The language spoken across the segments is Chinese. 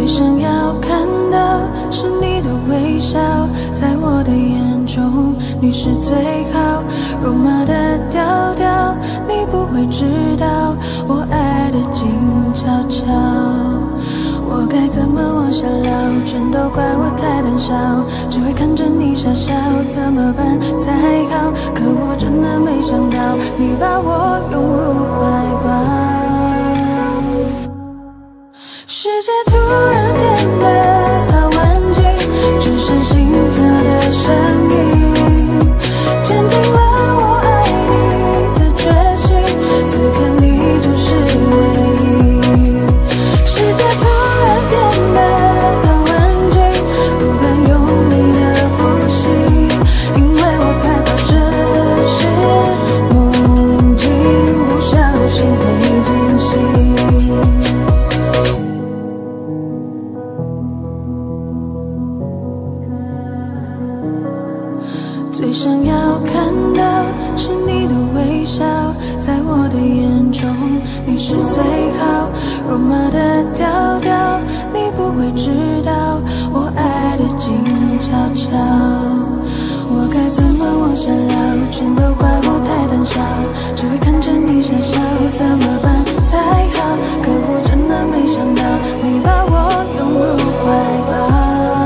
最想要看到是你的微笑，在我的眼中你是最好。肉麻的调调，你不会知道我爱的静悄悄。我该怎么往下聊？全都怪我太胆小，只会看着你傻笑，怎么办才好？可我真的没想到，你把我拥入怀抱。世界突然变得好安静，只剩心跳的声音，坚定了我爱你的决心。此刻你就是唯一。世界突然变得好安静，不敢用力的呼吸，因为我害怕这是梦境，不小心会惊醒。最想要看到是你的微笑，在我的眼中你是最好。肉麻的调调，你不会知道我爱的静悄悄。我该怎么往下聊？全都怪我太胆小，只会看着你傻笑，怎么办才好？可我真的没想到，你把我拥入怀抱。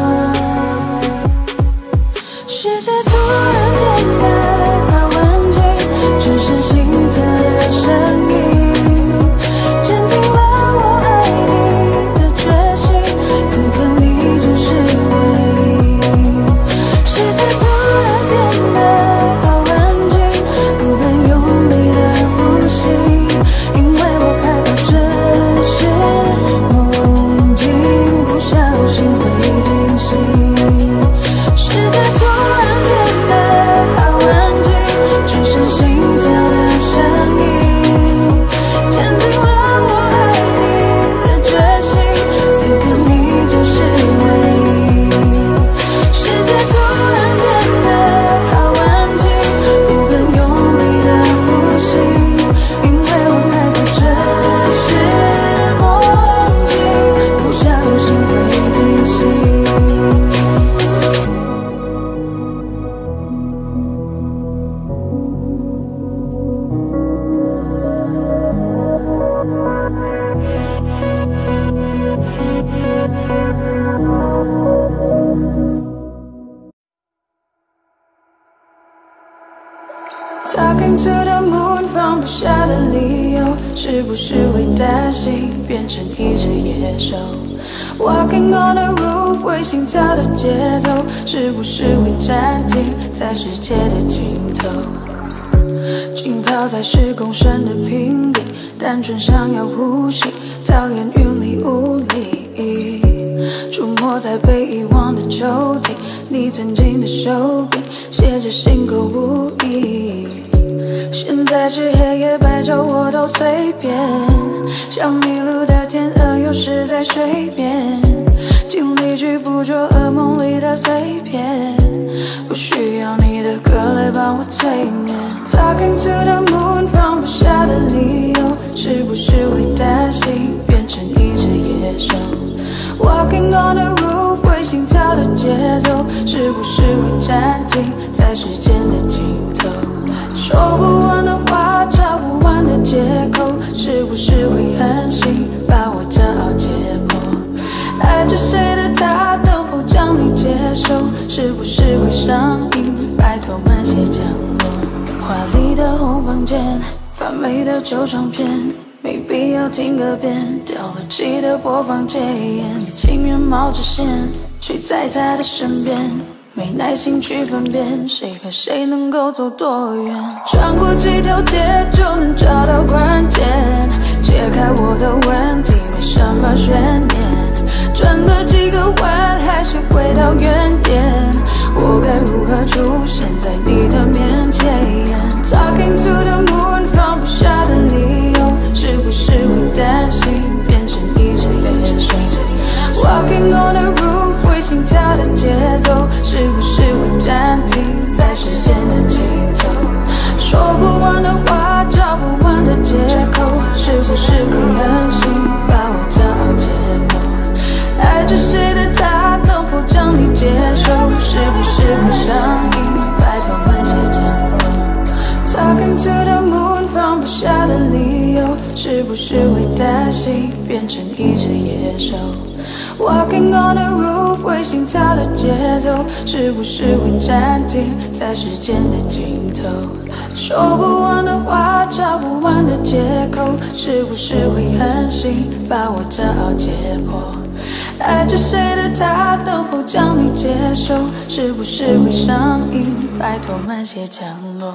世界突然变得好安静，只剩心跳的声音，坚定了我爱你的决心。此刻你就是唯一。世界突然变得好安静，不敢用力的呼吸，因为我害怕这是梦境，不小心会惊醒。世界突然变得好安静，只剩心跳的声音，坚定了我爱你的决心。此刻你就是唯一。世界突然变得好安静，不敢用力的呼吸，因为我害怕这是梦境，不小心会惊醒。Talking to the moon， 放不下的理由，是不是会担心变成一只野兽 ？Walking on the roof， 会心跳的节奏，是不是会暂停在世界的尽头？浸泡在10公升的瓶底，单纯想要呼吸，讨厌云里雾里。出没在被遗忘的抽屉，你曾经的手笔，写着心口不一。现在是黑夜白昼我都随便，像迷路的天鹅有时在水面，尽力去捕捉噩梦里的碎片，不需要你的歌来帮我催眠。Talking to the moon， 放不下的理由，是不是会担心变成一只野兽？ Walking on the roof， 会心跳的节奏，是不是会暂停在时间的尽头？说不完的话，找不完的借口，是不是会狠心把我骄傲解剖？爱着谁的他，能否将你接受？是不是会上瘾？拜托慢些降落。华丽的红房间，发霉的旧唱片，没必要听个遍，掉了漆的播放戒烟，情愿冒着险睡在他的身边，没耐心去分辨谁和谁能够走多远。穿过几条街就能找到关键，解开我的问题没什么悬念，转了几个弯还是回到原点，我该如何出现在你的面前？ Talking to the moon， 放不下的理由，是不是会担心变成一只野兽？ Walking on the roof， 会心跳的节奏，是不是会暂停在时间的尽头？说不完的话，找不完的借口，是不是会狠心把我骄傲解剖？ 是不是会担心变成一只野兽 ？Walking on the roof， 会心跳的节奏，是不是会暂停在时间的尽头？说不完的话，找不完的借口，是不是会狠心把我骄傲解剖？爱着谁的他，能否将你接受？是不是会上瘾？拜托慢些降落。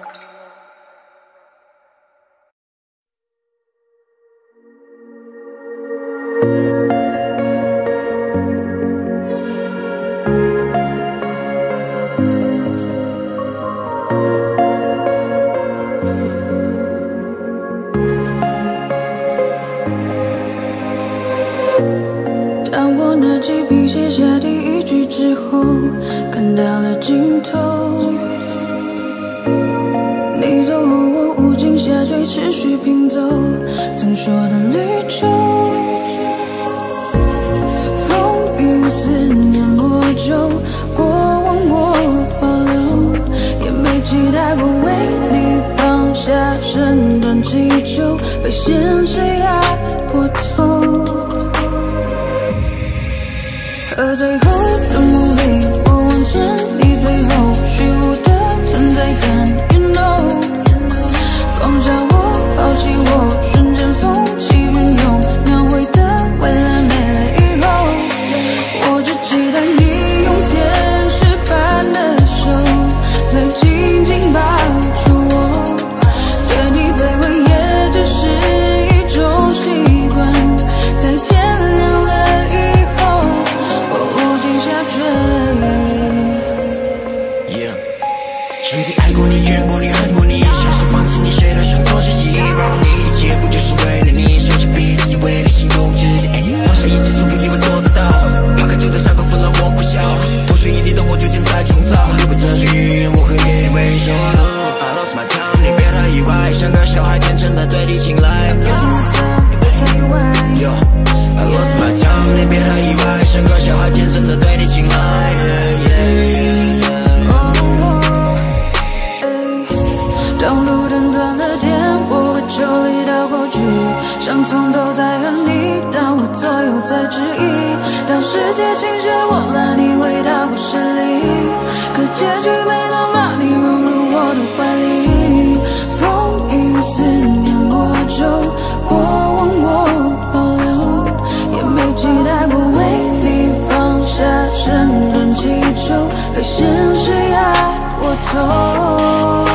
当我拿起笔写下第一句之后，看到了尽头。你走后，我无尽下坠，持续拼凑曾说的绿洲。风雨思念魔咒，过往我保留，也没期待过为你放下身段祈求，被现实压过头。 而最后的努力，我往前，你最后虚无的存在感 ，You know， 放下我，抛弃我，瞬间风起云涌，描绘的未来没了以后，我只期待你用天使般的手，再紧紧抱住我，对你卑微也只是一种习惯，在天亮了以后。 曾经爱过你，怨过你，恨过你，像是放弃你，谁都想做自己，包容你，一切不就是为了你？收起笔，自己为你心动自己，放下一切，除非你会做得到。抛开旧的伤口，纷乱我苦笑，破碎一地的我逐渐在重造。如果这是预言，我会给你微笑。I lost my time， 你别太意外，像个小孩天真的对你青睐。I lost my time， 你别太意外，像个小孩天真的对你青睐。 当路灯断了电，我会抽离到过去，伤痛都在和你，当我左右在质疑，当世界倾斜，我拉你回到故事里，可结局没能把你融入我的怀里，风雨思念魔咒，过往我保留，也没期待过为你放下身段祈求，被现实压过头。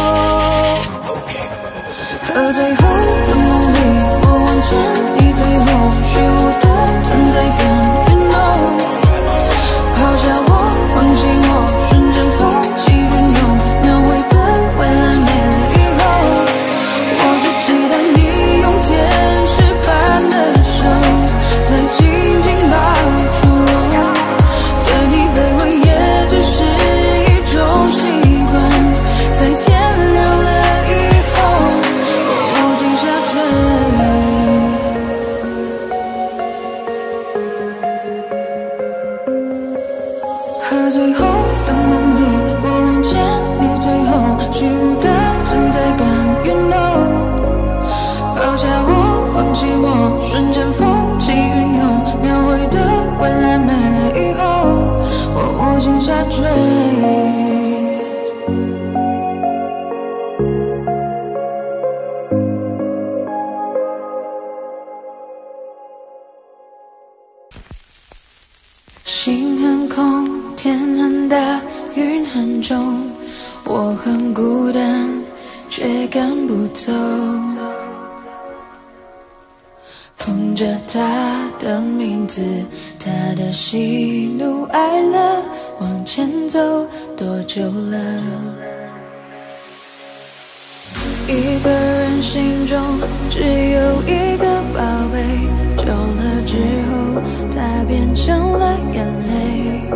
而最后的努力，我往前，你最后虚无的存在感 ，You know， 抛下我，放弃我，瞬间风起云涌，描绘的未来没了以后，我只期待你用天使般的手，再紧紧抱住我，对你卑微也只是一种习惯，在天亮了以后。 和最后的努力，我往前，你最后虚无的存在感 ，You know， 抛下我，放弃我，瞬间风起云涌，描绘的未来没了以后，我无尽下坠。 心很空，天很大，云很重，我很孤单，却赶不走。捧着他的名字，他的喜怒哀乐，往前走多久了？一个人心中只有一个宝贝，久了之后，它变成了眼泪，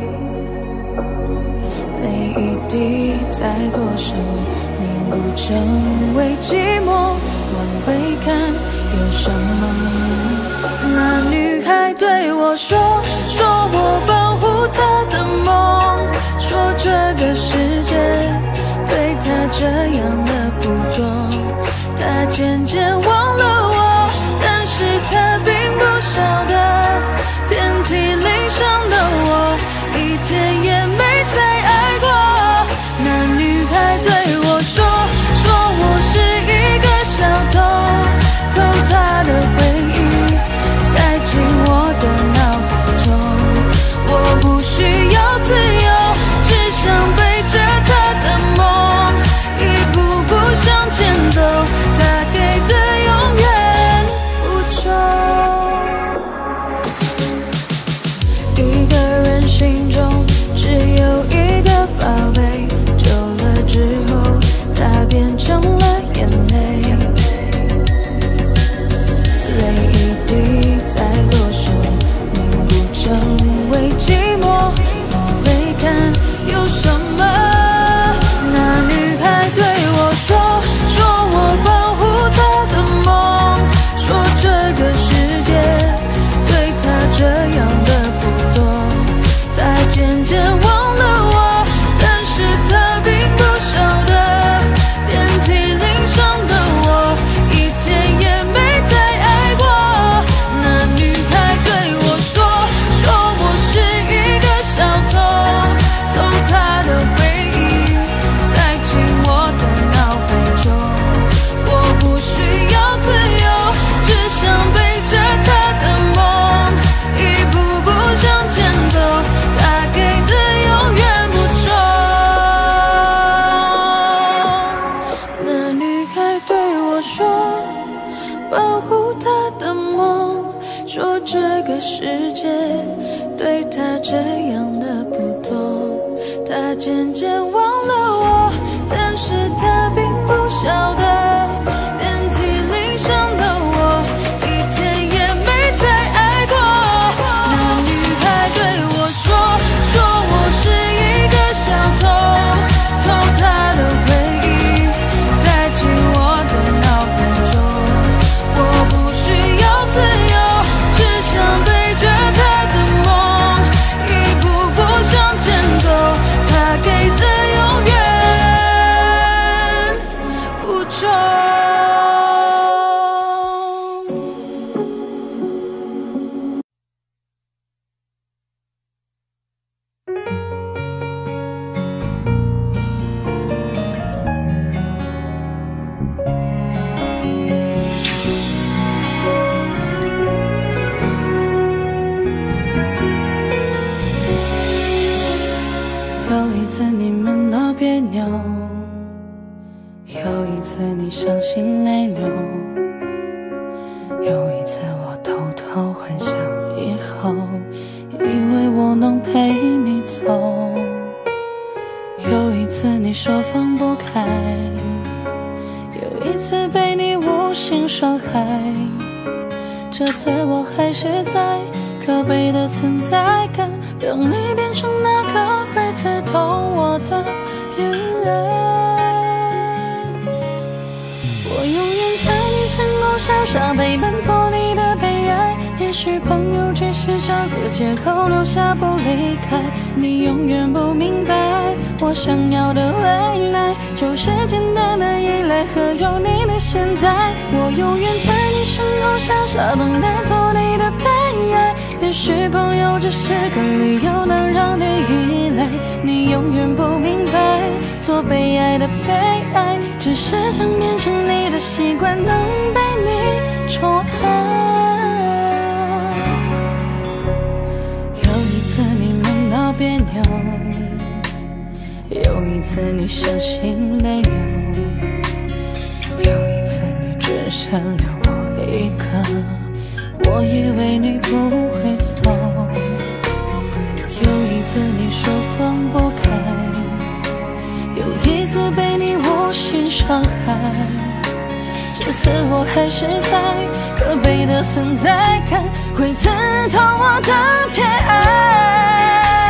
泪一滴在左手凝固成为寂寞。往回看有什么？那女孩对我说，说我保护她的梦，说这个世界对她这样的不多，她渐渐忘了我。 是他并不晓得，遍体鳞伤的我，一天也没再爱过。那女孩对我说我是一个小偷，偷她的回忆，塞进我的脑海中。我不需要自由，只想背着她的梦，一步步向前走，她给的永远不重。一个人心中只有一个宝贝，久了之后它变成了眼泪，泪一滴在左手凝固成为寂寞，往回看有什么？那女孩对我说我保护她的梦，说这个世界对她这样的不多，她渐渐忘了我，但是她并不晓得，遍体鳞伤的我，一天也没再爱过。那女孩对我说我是一个小偷，偷她的回忆，塞进我的脑海中。我不需要自由，只想背着她的梦，一步步向前走，她给的永远不重。那女孩对我说，保护她的梦，说这个世界对她这样的不多，她渐渐忘了我，但是她并不晓得，遍体鳞伤的我，一天也没再爱过。那女孩对我说我是一个小偷，偷她的回忆，塞进我的脑海中。我不需要自由，只想背着她的梦，一步步向前走，她给的永远不重。 有一次你们闹别扭，有一次你伤心泪流，有一次我偷偷幻想以后，以为我能陪你走，有一次你说放不开，有一次被你无心伤害，这次我还是在可悲的存在感，让你变成那个会刺痛我的眼泪。我永远在你身后傻傻陪伴，做你的悲哀。也许朋友只是找个借口留下不离开，你永远不明白，我想要的未来就是简单的依赖和有你的现在。我永远在你身后傻傻等待，做你的悲哀。也许朋友只是个理由，能让你依赖，你永远不明白，做被爱的被爱，只是想变成你的习惯，能被你宠爱。有一次你们闹别扭，有一次你伤心泪流，有一次你只剩留我一个，我以为你不会走。有一次你说放不开，有一次被你无心伤害，这次我还是在可悲的存在感，会刺痛我的偏爱。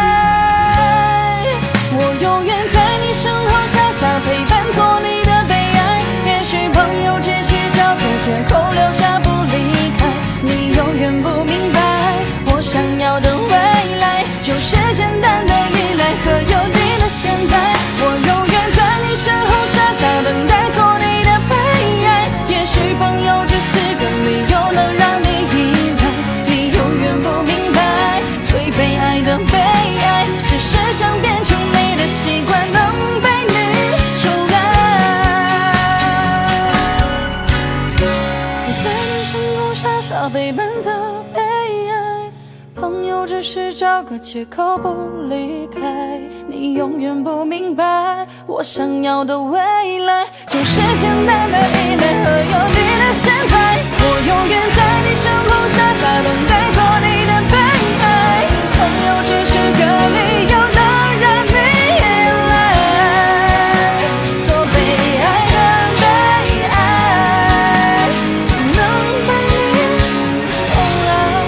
我永远在你身后傻傻陪伴，做你的悲哀。也许朋友只是找个借口留下不离开，你永远不明白，我想要的未来就是简单的依赖和有你的现在。我永远在你身后傻傻等待，做你的悲哀。也许朋友只是个理由，能让你是找个借口不离开。你永远不明白，我想要的未来就是简单的依赖和有你的现在。我永远在你身后傻傻等待，做你的备胎。朋友只是个理由，能让你依赖，做被爱的被爱，能陪你同来。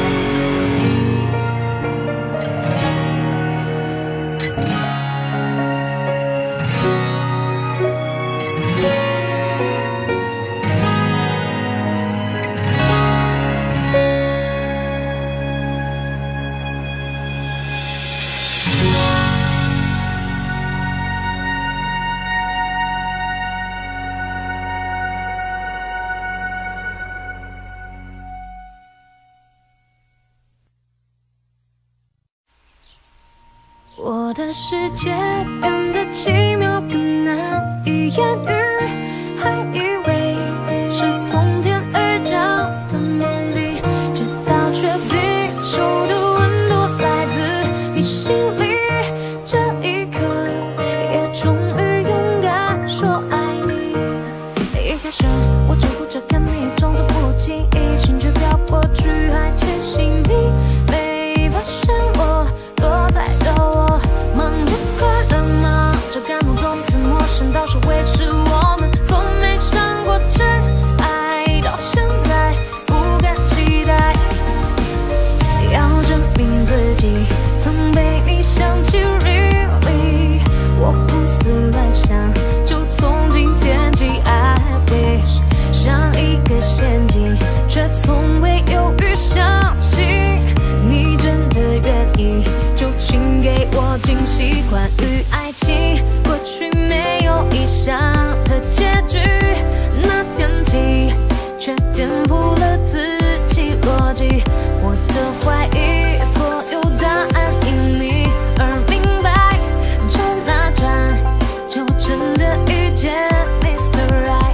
我的世界变得奇妙，更难以言喻，还以为是从天而降的梦境，直到确定手的温度来自你心里，这一刻也终于勇敢说爱你。一开始我只顾着看你，装作不经意，心却飘过去，还窃喜你没发现我躲在角落，忙着快乐，忙着感动，从此陌生到是维持我们，从没想过真爱，到现在不敢期待，要证明自己曾被你想起 really， 我胡思乱想，就从今天起 I wish， 像一个陷阱，却从未犹豫相信你真的愿意，就请给我惊喜。关于爱情，过去没有意想的结局，那天起却颠覆了自己逻辑。我的怀疑，所有答案因你而明白，转啊转，就真的遇见 Mr. Right。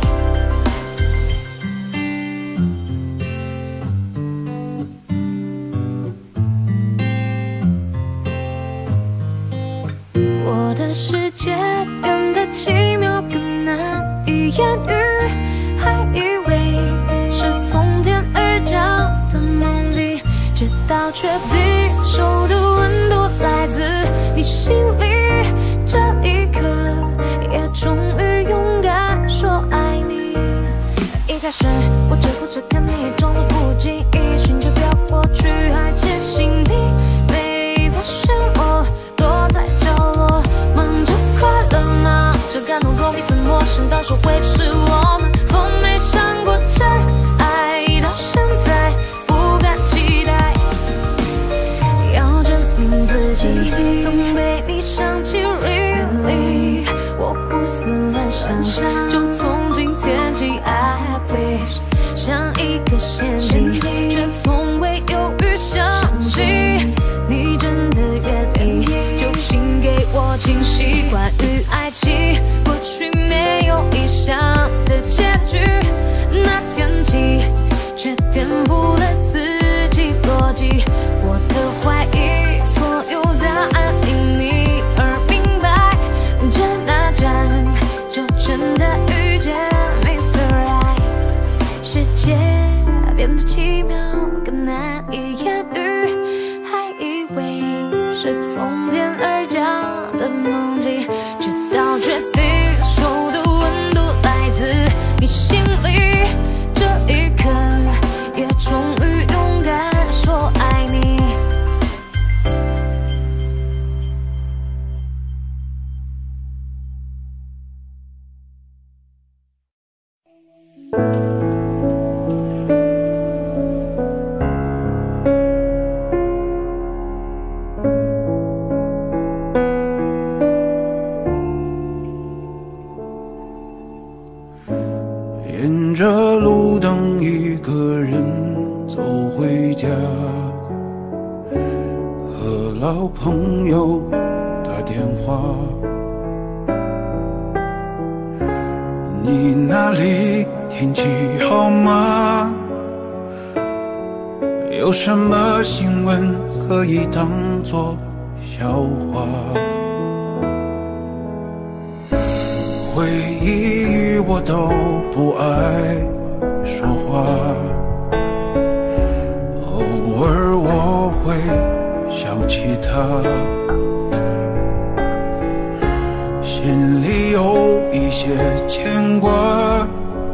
我的世界变得奇妙，更难以言喻，还以为是从天而降的梦境，直到确定手的温度来自你心里，这一刻也终于勇敢说爱你。一开始我只顾着看你，装作不经意，心却飘过去，还窃喜你没发现我躲在角落，忙着快乐，忙着感动，从彼此陌生到说维持我们，从没想过真爱，到现在不敢期待，要证明自己曾被你想起 really， 我胡思乱想，就从今天起 I wish， 像一个陷阱，却从未犹豫相信你真的愿意，就请给我惊喜。关于爱情，过去没有意想的结局，那天起却颠覆了自己逻辑。我的怀疑，所有答案因你而明白，转啊转，就真的遇见 Mr. Right。世界变得奇妙，更难以言喻，还以为是从天而降的梦境，直到确定手的温度来自你心里，这一刻也终于勇敢说爱你。 沿着路灯一个人走回家，和老朋友打电话，你那里天气好吗？ 有什么新闻可以当作笑话？回忆我都不爱说话，偶尔我会想起他，心里有一些牵挂，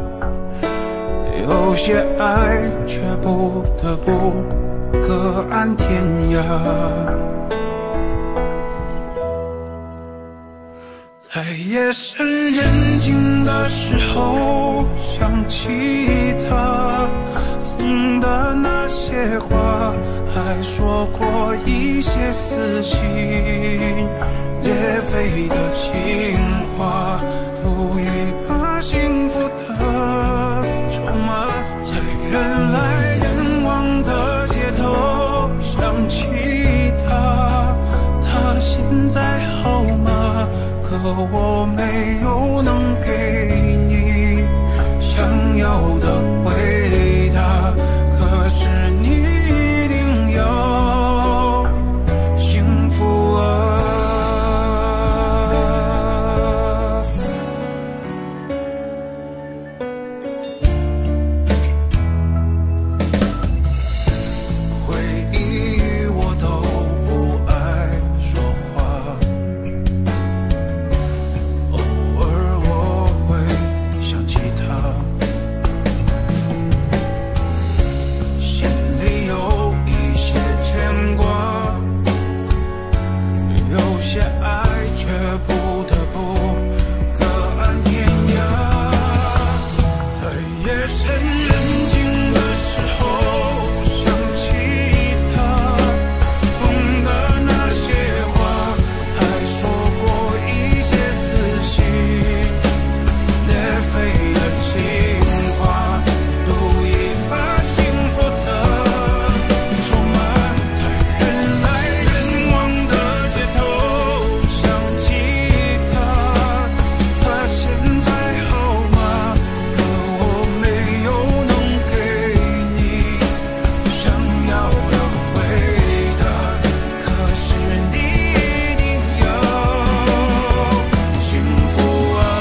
有些爱却不得不各安天涯。在夜深人静的时候，想起他送的那些话，还说过一些撕心裂肺的情话，赌一把幸福的筹码。在人来人往的街头，想起他，他现在好吗？可我没有能给你想要的回答，可是你一定要幸福啊。回忆我都不爱说话，偶尔我会想起他，心里有一些牵挂，有些爱却不得不各安天涯。在夜深人静的时候，想起他送的那些话，还说过一些撕心裂肺的情话，赌一把幸福的筹码。在人来人往的街头，想起他，他现在好吗？可我没有能给你想要的回答，可是你一定要幸福啊。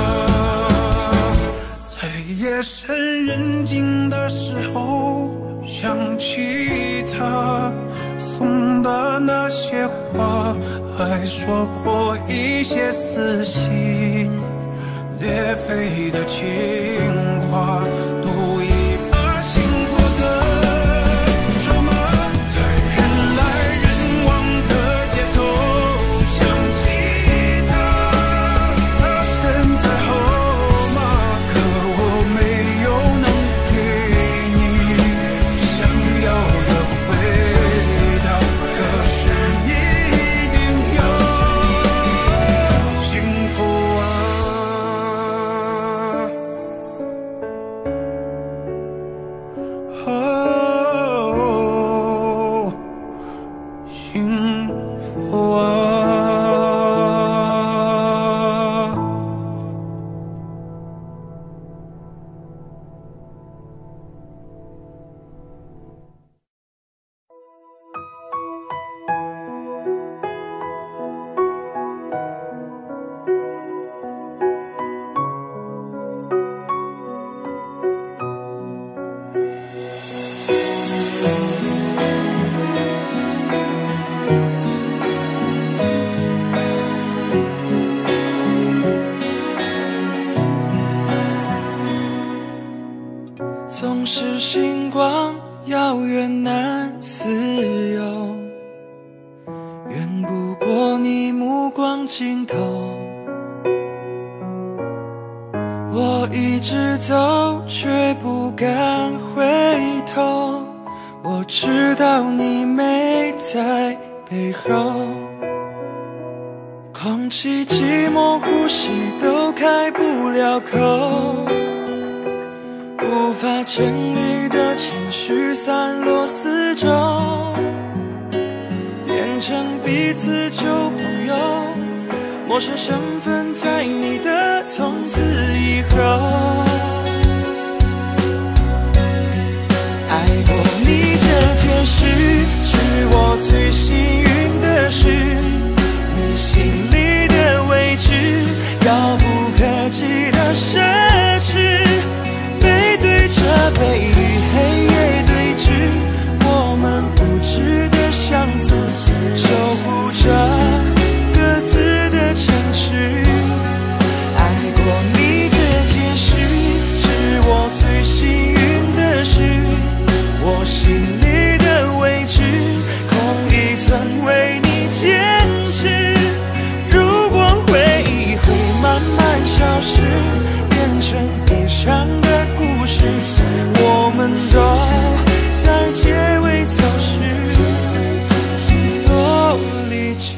在夜深人静的时候，想起他送的那些话，还说过一些撕心裂肺的情话，赌一把幸福的筹码。在人来人往的街头，想起他，他现在好吗？可我没有能给你想要的回答，可是你一定要幸福啊。哦，幸福啊。 总是星光遥远难自由，远不过你目光尽头。我一直走，却不敢回头，我知道你没在背后。空气寂寞，呼吸都开不了口，无法整理的情绪散落四周，变成彼此旧朋友，陌生身份在你的从此以后。爱过你这件事，是我最幸运的事。你心里的位置，遥不可及的奢侈。背对着背与黑夜对峙，我们无知的相似，守护着各自的城市。爱过你这件事，是我最幸运的事。我心里的位置，空一寸为你坚持。如果回忆会慢慢消失，变成悲伤的故事，我们都在结尾走时多理智。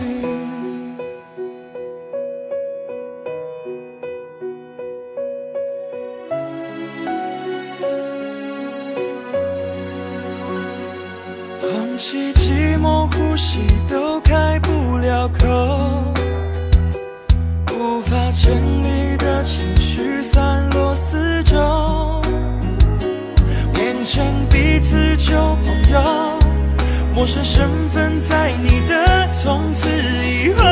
空气寂寞，呼吸都开不了口，无法整理的情绪散落四周，变成彼此旧朋友，陌生身份在你的从此以后。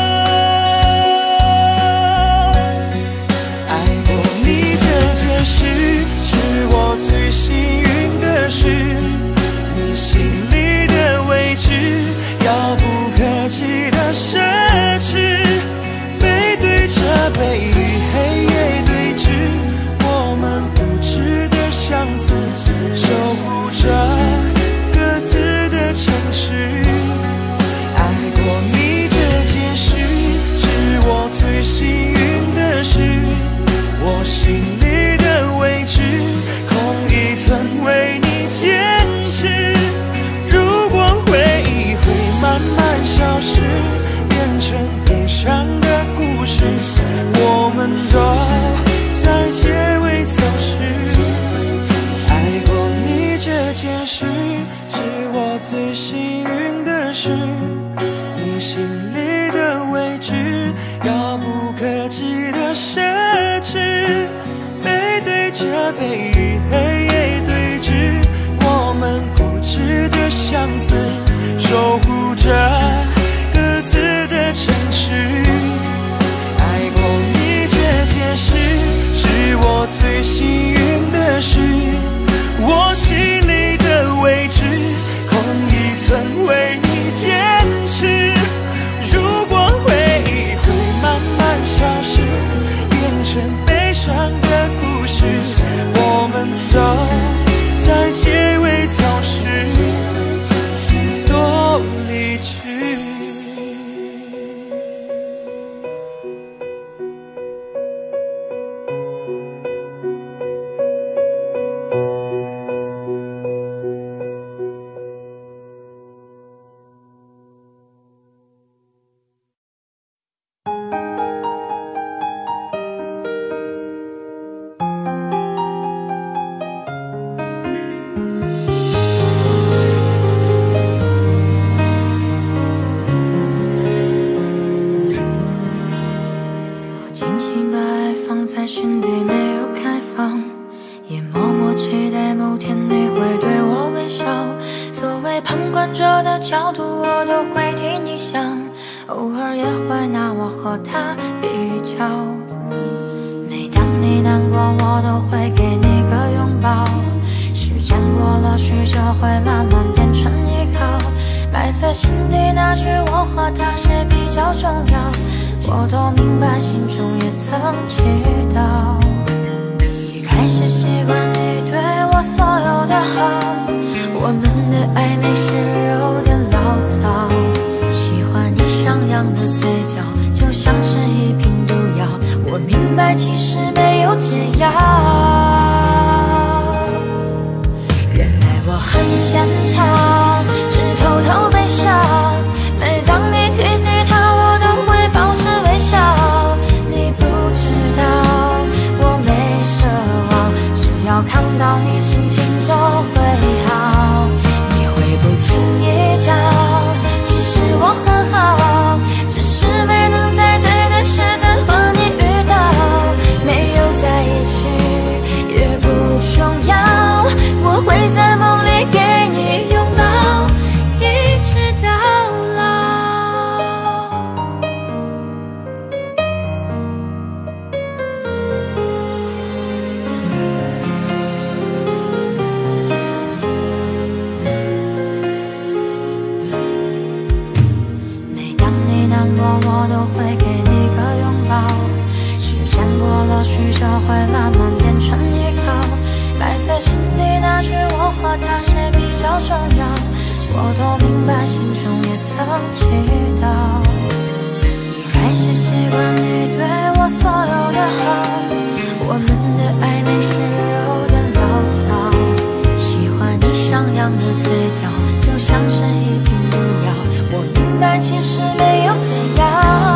爱过你这件事，是我最幸运的事。你心里的位置，遥不可及的奢侈。背对着背与黑夜对峙，我们无知的相似，守护着各自的城市。爱过你这件事，是我最幸运的事。我心里的位置，空一寸为你坚持。如果回忆会慢慢消失，变成悲伤的故事，我们都在结尾走时。爱过你这件事，是我最幸运的事。你心里的位置，遥不可及的奢侈。背对着背与黑夜对峙，我们固执的相似，守护着各自的城市。爱过你这件事，是我最幸运的事。我心里的位置，空一寸为你坚持。如果回忆会慢慢消失，变成悲伤的故事，我们都在结尾走时多理智。 看到你心情就会好，你会不知过我都会给你个拥抱。时间过了许久，会慢慢变成依靠。埋在心底那句我和他谁比较重要，我都明白，心中也曾祈祷。你还是习惯你对我所有的好，我们的暧昧是有点潦草。喜欢你上扬的嘴角，就像是一瓶毒药，我明白其实没有解药。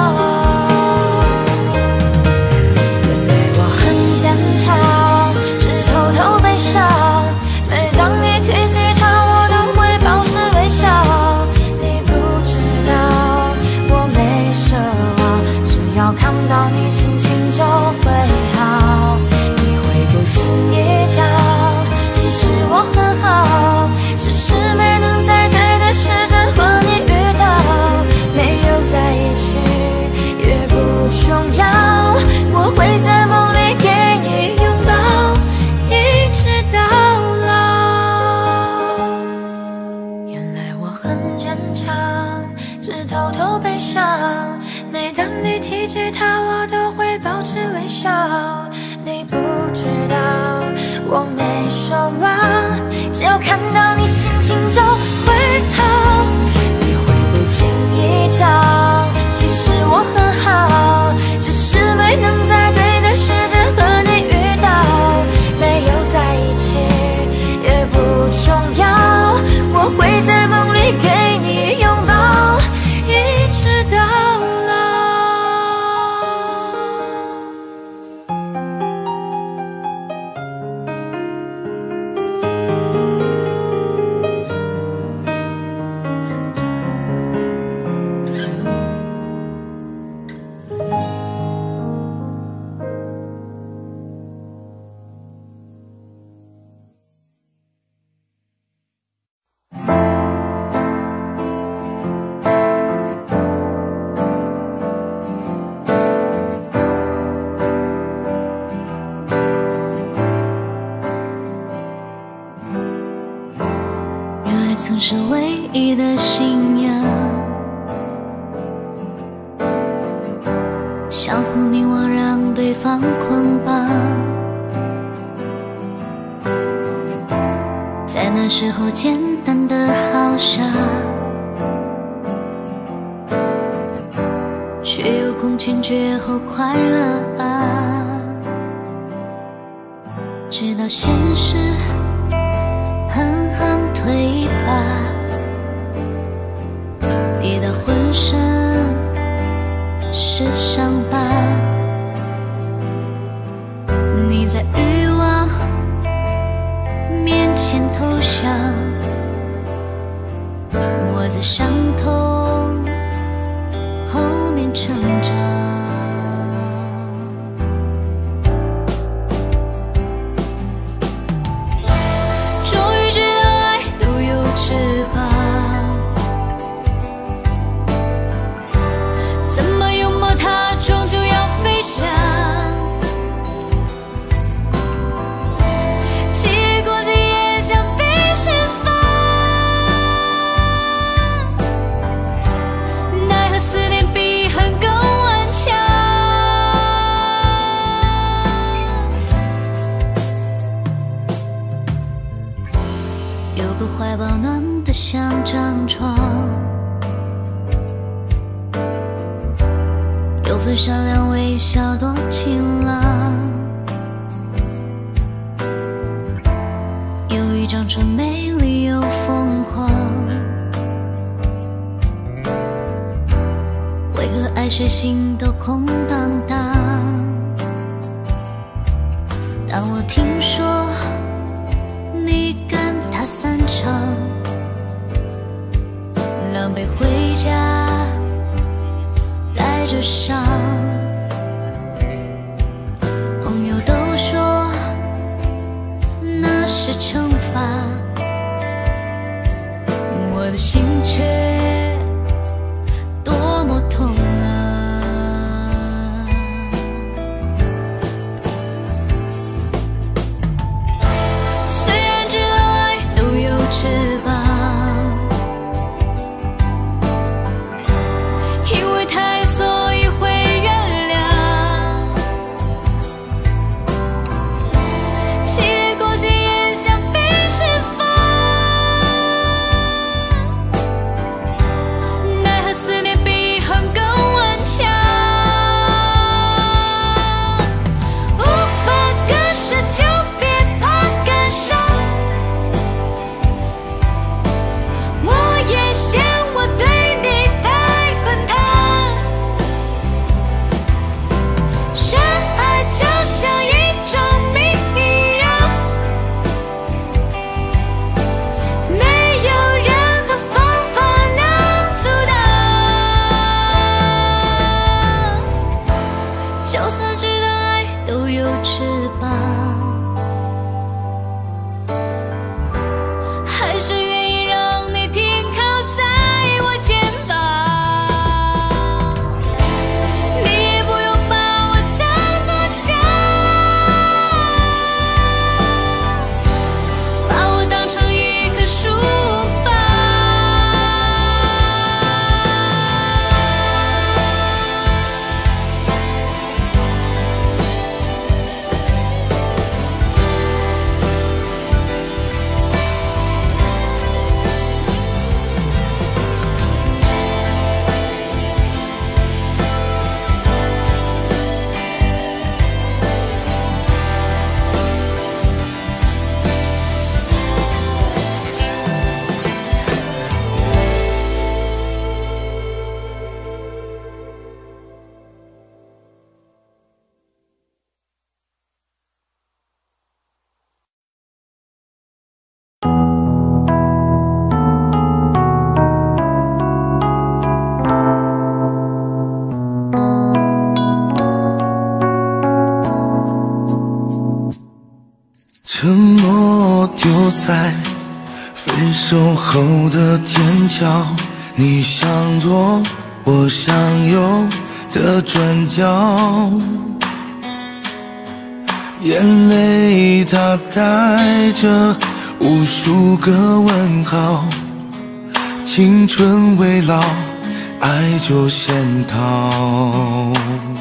原来我很坚强，是偷偷悲伤，每当你提起他我都会保持微笑。你不知道我没奢望，只要看到你心情就会好。你会不经意讲，其实我很好，只是没能在对的时间和你遇到。没有在一起也不重要，我会在梦里给你拥抱，一直到老。原来我很坚强，只偷偷悲伤，每当你提起他我都会保持微笑。你不知道我没奢望，只要看到你心情就会好。你会不经意讲，其实我很好，只是没能在对的时间和你遇到。没有在一起也不重要，我会在梦里给你拥抱，一直到老。 曾是唯一的信仰，相互凝望，让对方捆绑。在那时候简单的好傻，却有空前绝后快乐啊！直到现实狠狠推把，跌得浑身是伤疤。你在欲望面前投降，我在伤痛后面成长。怀抱暖得像张床，有份善良微笑多晴朗，有一张唇美丽又疯狂，为何爱谁心都空荡荡？当我听说你跟他散场，狼狈回家带着伤，朋友都说那是惩罚，我的心却多么痛啊！虽然知道爱都有翅膀，因为太丢在分手后的天桥，你想做我想有的转角，眼泪它带着无数个问号，青春未老，爱就先逃。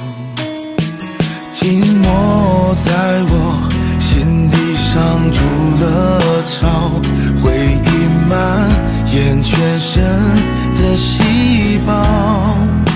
寂寞在我心底上筑了巢，回忆蔓延全身的细胞，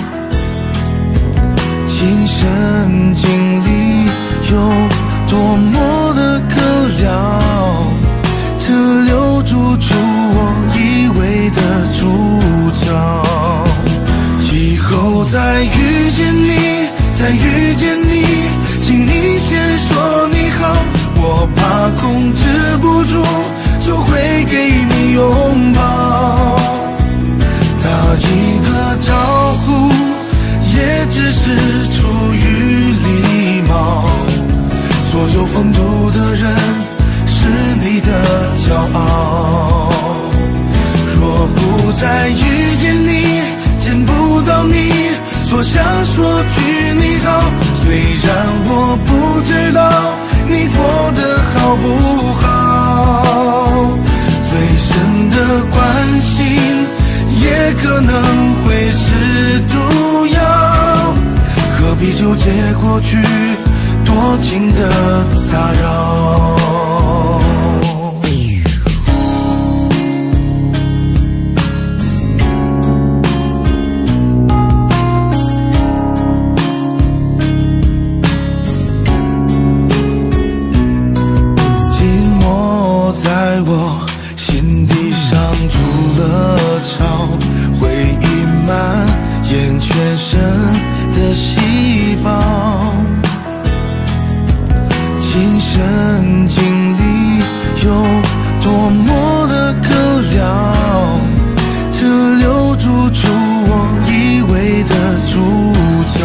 亲身经历有多么的可聊，这留住出我以为的主角。以后再遇见你，再遇见你，请你先说你好，我怕控制不住就会给你拥抱。打一个招呼也只是出于礼貌，所有风度的人是你的骄傲。若不再遇见你，见不到你，多想说句你好，虽然我不知道你过得好不好，最深的关心也可能会是毒药，何必纠结过去多情的打扰。在我心底上筑了巢，回忆蔓延全身的细胞，亲身经历有多么的可聊，这留住出我以为的主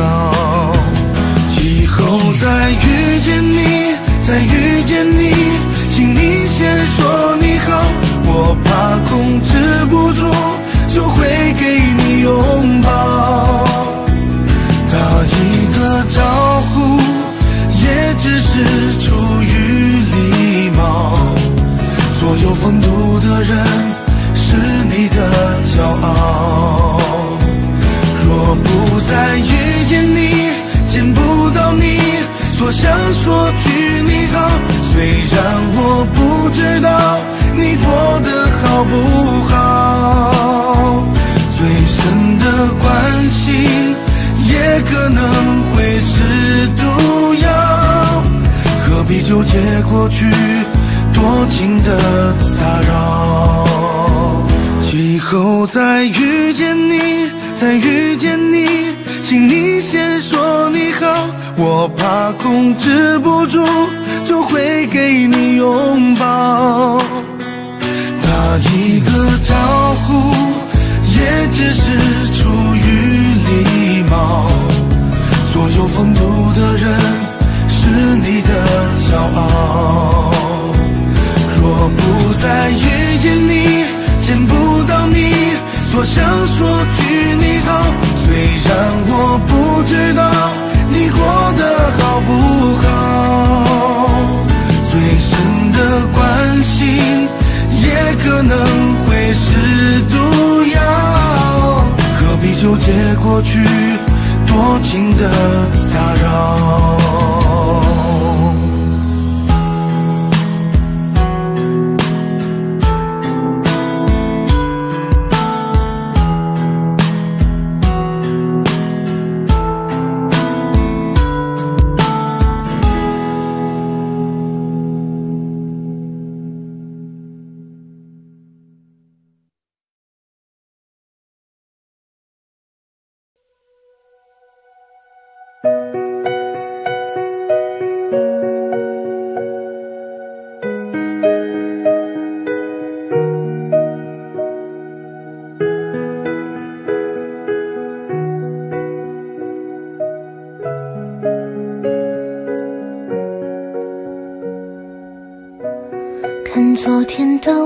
角。以后再遇见你，再遇见你，请你先说你好，我怕控制不住就会给你拥抱。打一个招呼也只是出于礼貌，所有风度的人是你的骄傲。若不再遇见你，见不到你，多想说句你好，虽然我不知道你过得好不好，最深的关心也可能会是毒药，何必纠结过去多情的打扰。以后再遇见你，再遇见你，请你先说你好，我怕控制不住就会给你拥抱。打一个招呼也只是出于礼貌，所有风度的人是你的骄傲。若不再遇见你，见不到你，多想说句你好，虽然我不知道你过得好不好，最深的关心也可能会是毒药，何必纠结过去多情的打扰。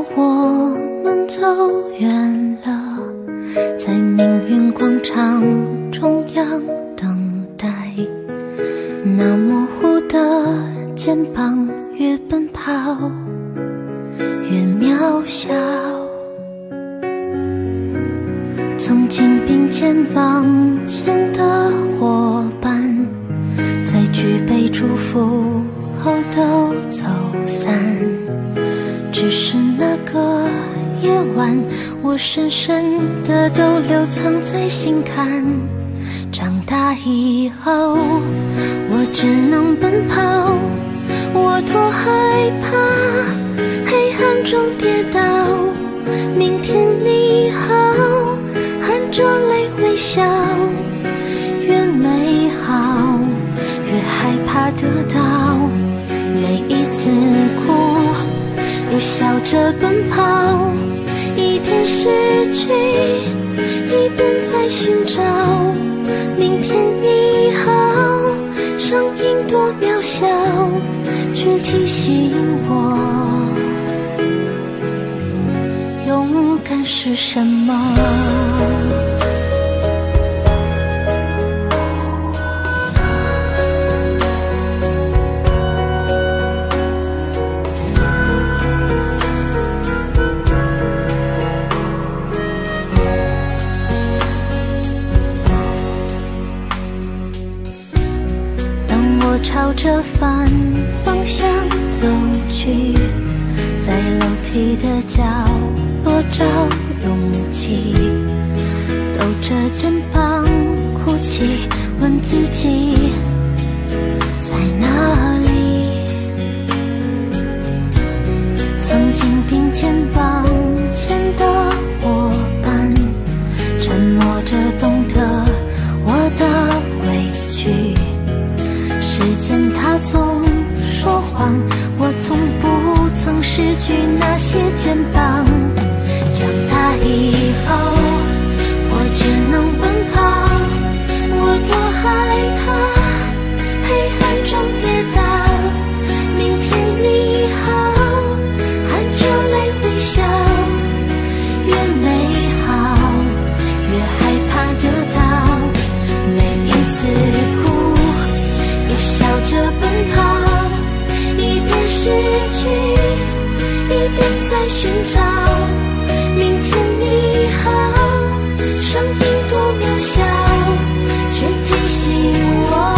我们走远了，在命运广场中央等待，那模糊的肩膀越奔跑越渺小。曾经并肩往前的伙伴，在举杯祝福后都走散，只是那个夜晚，我深深的都留藏在心坎。长大以后，我只能奔跑，我多害怕黑暗中跌倒。明天你好，含着泪微笑，越美好越害怕得到。每一次哭又笑着奔跑，一边失去一边在寻找。明天你好，声音多渺小，却提醒我勇敢是什么。朝着反方向走去，在楼梯的角落找勇气，抖着肩膀哭泣，问自己在哪里。曾经并肩往前的伙伴，沉默着懂得我的委屈。时间它总说谎，我从不曾失去那些肩膀。长大以后，我只能奔跑，我多害怕黑暗中跌倒。明天你好，含着泪微笑，越美好越害怕得到。每一次哭笑着奔跑，一边失去一边在寻找。明天你好，声音多渺小，却提醒我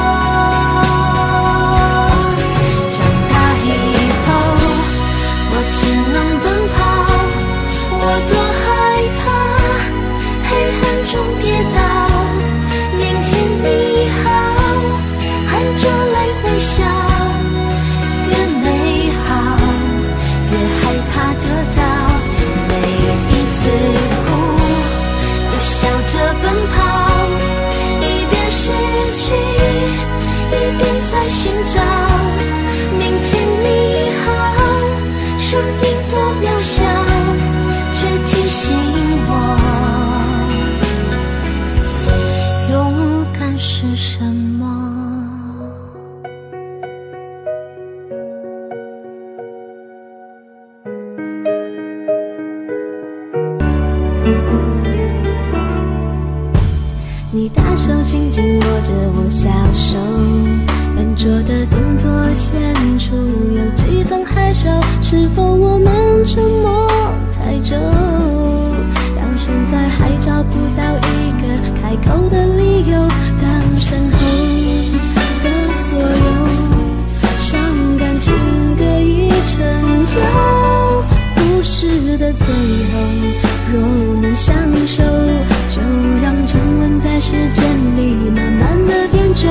长大以后，我只能奔跑，我多害怕黑暗中跌倒。明天你好，含着泪微笑，越美好越害怕得到。每一次哭又笑着奔跑，一边失去一边在寻找。明天你好，声音多渺小，却提醒我勇敢是什么。 你大手轻轻握着我小手，笨拙的动作显出有几分害羞。是否我们沉默太久，到现在还找不到一个开口的理由？当身后的所有伤感情各已成就，故事的最后若能相守，就让沉沦在时间里慢慢的变久。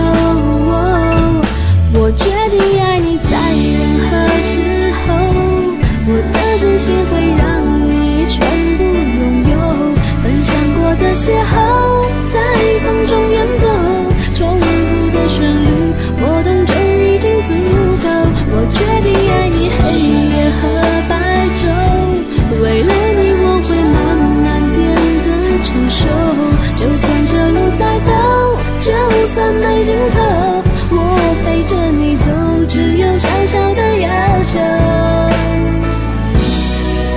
我决定爱你在任何时候，我的真心会让你全部拥有。分享过的邂逅在风中演奏，重复的旋律我懂就已经足够。我决定爱你黑夜和白昼，为了你我会慢慢变得成熟。就算这路再陡，就算没尽头，我陪着你走，只有小小的要求。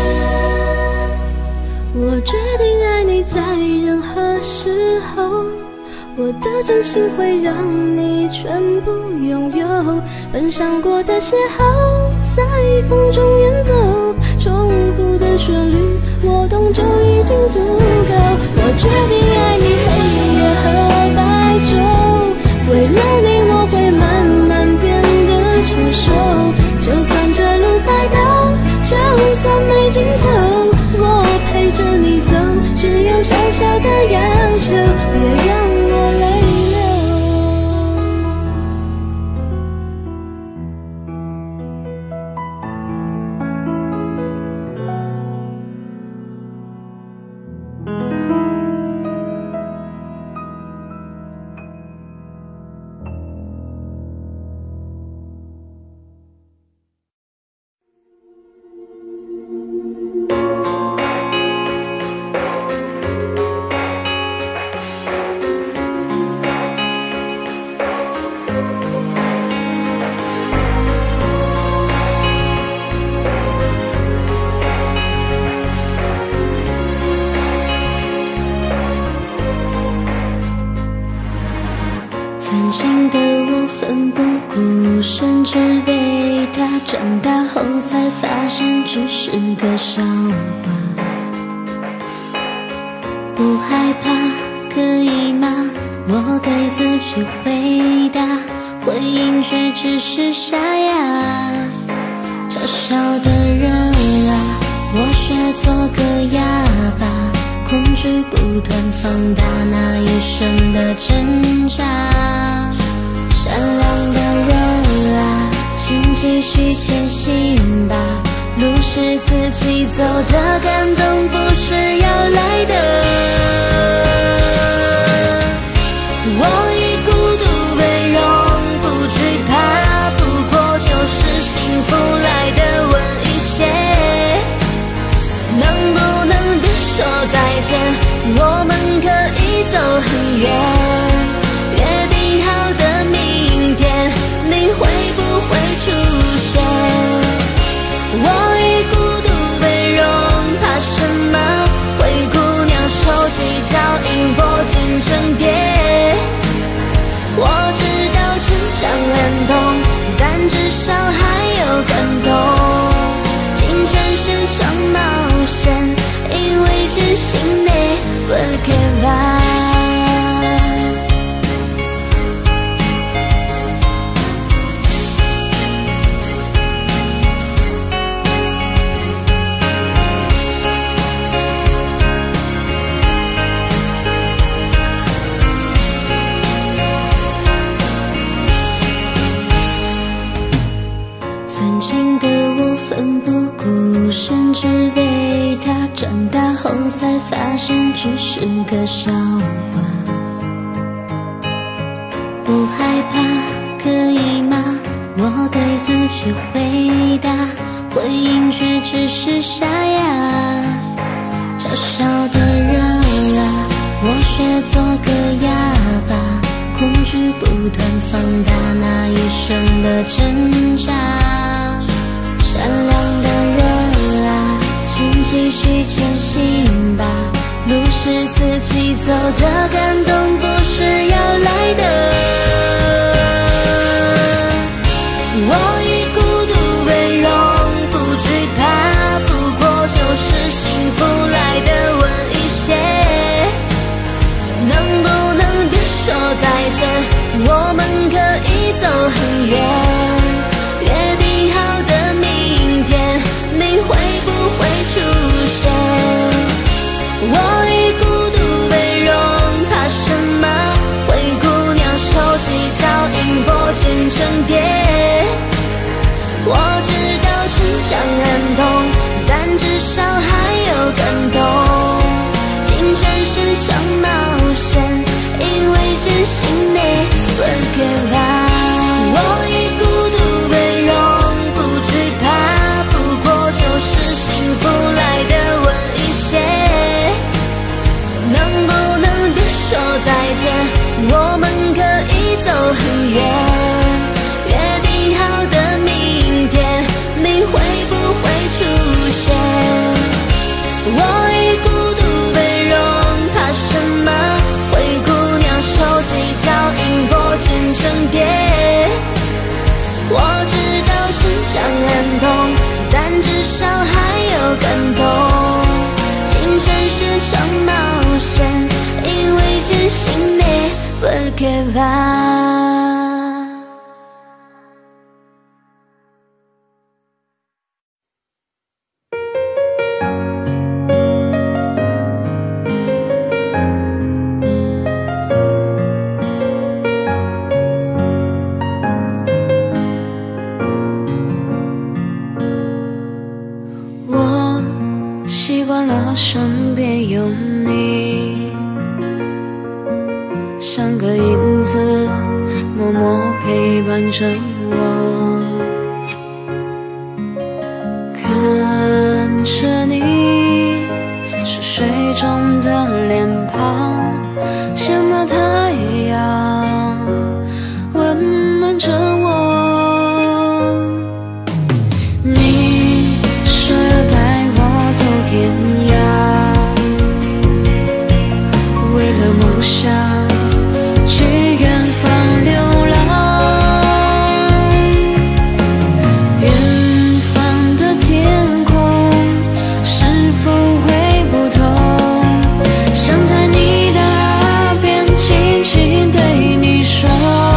时候，我的真心会让你全部拥有。分享过的邂逅，在风中远走，重复的旋律，我懂就已经足够。我决定爱你黑夜和白昼，为了你我会慢慢变得成熟。就算这路再陡，就算没尽头，我陪着你走，只有小小的要求，别让我泪流。 曾经的我奋不顾身，只为他，长大后才发现只是个笑话。不害怕，可以吗？我对自己回答，回应却只是沙哑。嘲笑的人啊，我学做个哑巴，恐惧不断放大那一瞬的挣扎。善良的人啊，请继续前行吧，路是自己走的，感动不是要来的。我以孤独为荣，不惧怕，不过就是幸福来的晚一些。能不能别说再见，我们可以走很远，约定好的明天，你会不会出现？我以孤独为荣，怕什么？灰姑娘手起脚印，拨进成蝶。我知道成长很痛，但至少还有感动。青春是场冒险，因为真心你perché曾经的我奋不顾身，只为他，长大后才发现只是个笑话。不害怕，可以吗？我对自己回答，回应却只是沙哑。嘲笑的人啊，我学做个哑巴，恐惧不断放大那一瞬的挣扎。善良的人啊，请继续前行吧，路是自己走的，感动不是要来的。我以孤独为荣，不惧怕，不过就是幸福来的晚一些。能不能别说再见，我们可以走很远，约定好的明天，你会不会出现？我以孤独为荣，怕什么？灰姑娘手起脚印，拨进成蝶。我知道成长很痛，但至少还有感动。青春是场冒险，因为真心你perché va。我以孤独为荣，不惧怕，不过就是幸福来的晚一些。能不能别说再见，我们可以走很远，约定好的明天，你会不会出现？我以孤独为荣，怕什么？ perché va.我习惯了身边有你，像个影子默默陪伴着我，看着你熟睡中的脸庞，像那太阳温暖着我。你说要带我走天涯，为了梦想去远方流浪，远方的天空是否会不同，想在你的耳边轻轻对你说，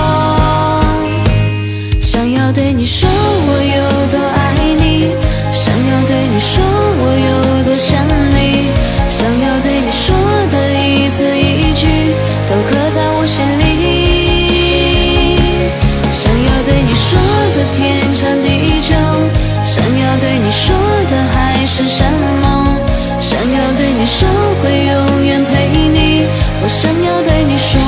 想要对你说我有多爱你，想要对你说我有多想你，想要对你说的一字一句都刻在我心里，想要对你说的天长地久，想要对你说的海誓山盟，想要对你说会永远陪你，我想要对你说。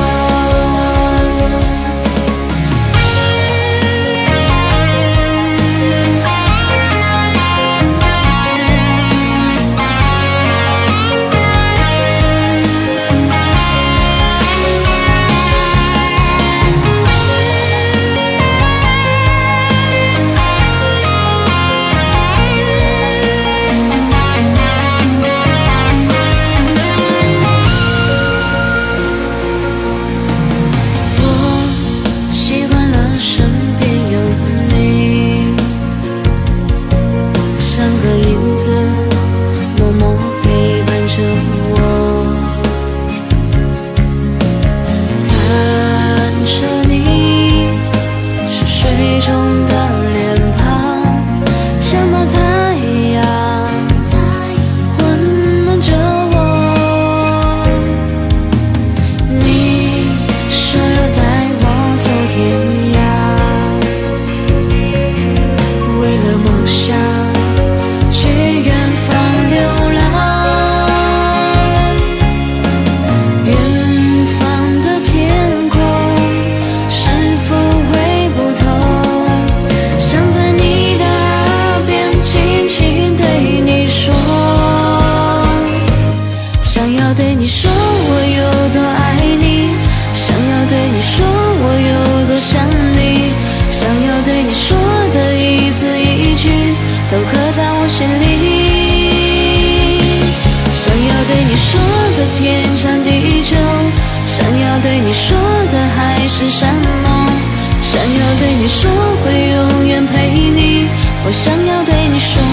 我想要对你说，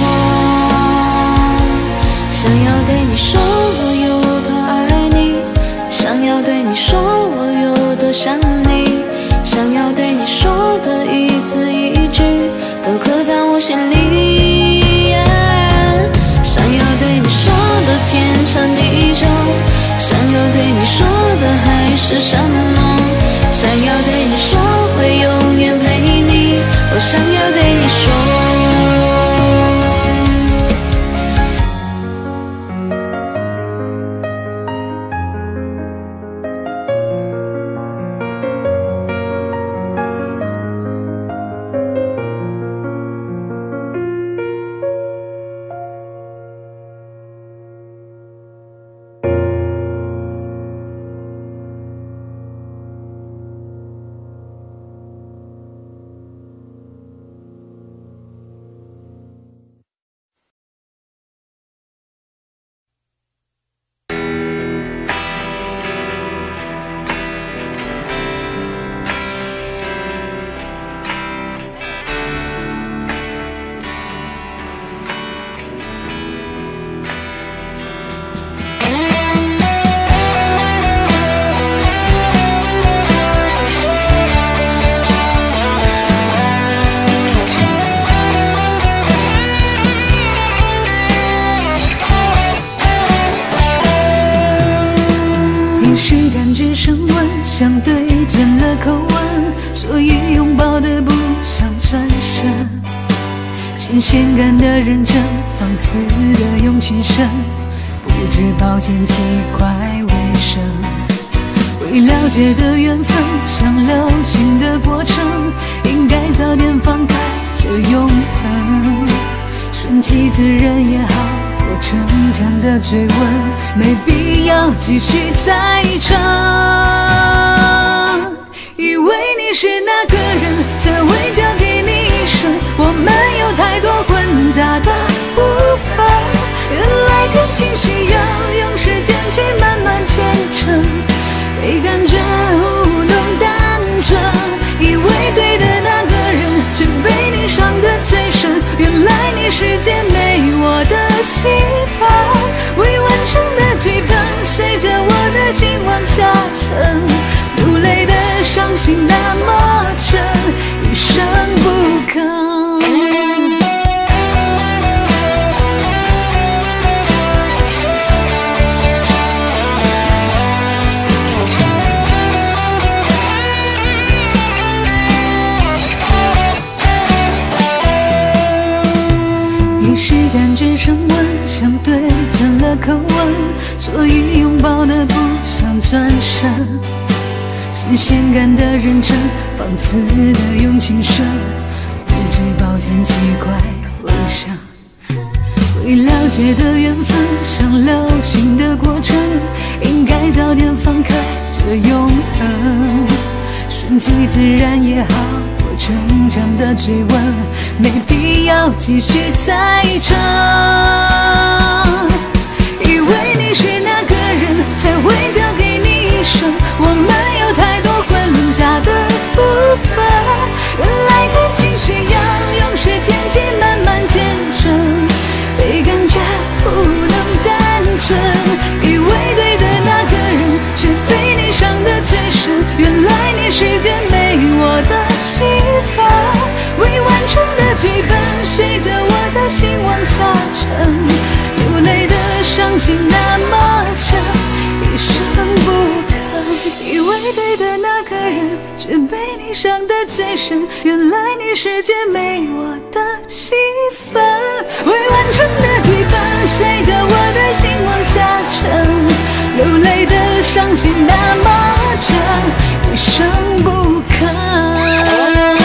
想要对你说我有多爱你，想要对你说我有多想你，想要对你说的一字一句都刻在我心里，想要对你说的天长地久，想要对你说的海誓山盟，想要对你说会永远陪你，我想要对你说。 感觉升温，相对倦了口吻，所以拥抱的不想转身。新鲜感的认真，放肆的用情深，不知抱歉奇怪为生。未了解的缘分，像流行的过程，应该早点放开这永恒。顺其自然也好，过逞强的追问，没必要继续再争。以为你是那个人，才会交给你一生。我们有太多混杂的部分，原来感情需要用时间去慢慢虔诚。被感觉糊弄单纯，以为对的那个人，却被你伤得最深。原来你世界没我的戏份，未完成的剧本，随着我的心往下沉。流泪的伤心那么真，一声不吭。一时感觉升温，相对倦了口吻，所以拥抱的不想转身。新鲜感的认真，放肆的用情深，不知抱歉奇怪为生。未了解的缘分，像流行的过程，应该早点放开这永恒。顺其自然也好，过逞强的追问，没必要继续再争。以为你是那个人，才会交给你一生。我们有太多混杂的部分，原来感情需要用时间去慢慢见证。被感觉不能单纯，以为对的那个人，却被你伤得最深。原来你世界没我的戏份，未完成的剧本，随着我的心往下沉。流泪的伤心那么真，一声不吭。以为对的那个人，却被你伤得最深。原来你世界没我的戏份，未完成的剧本，随着我的心往下沉。流泪的伤心那么真，一声不吭。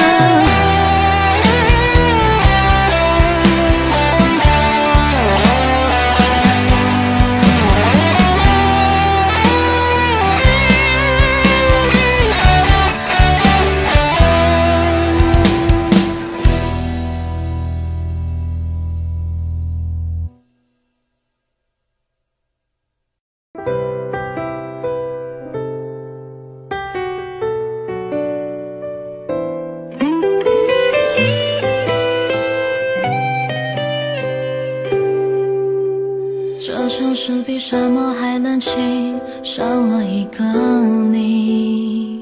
是比沙漠还冷清，少了一个你。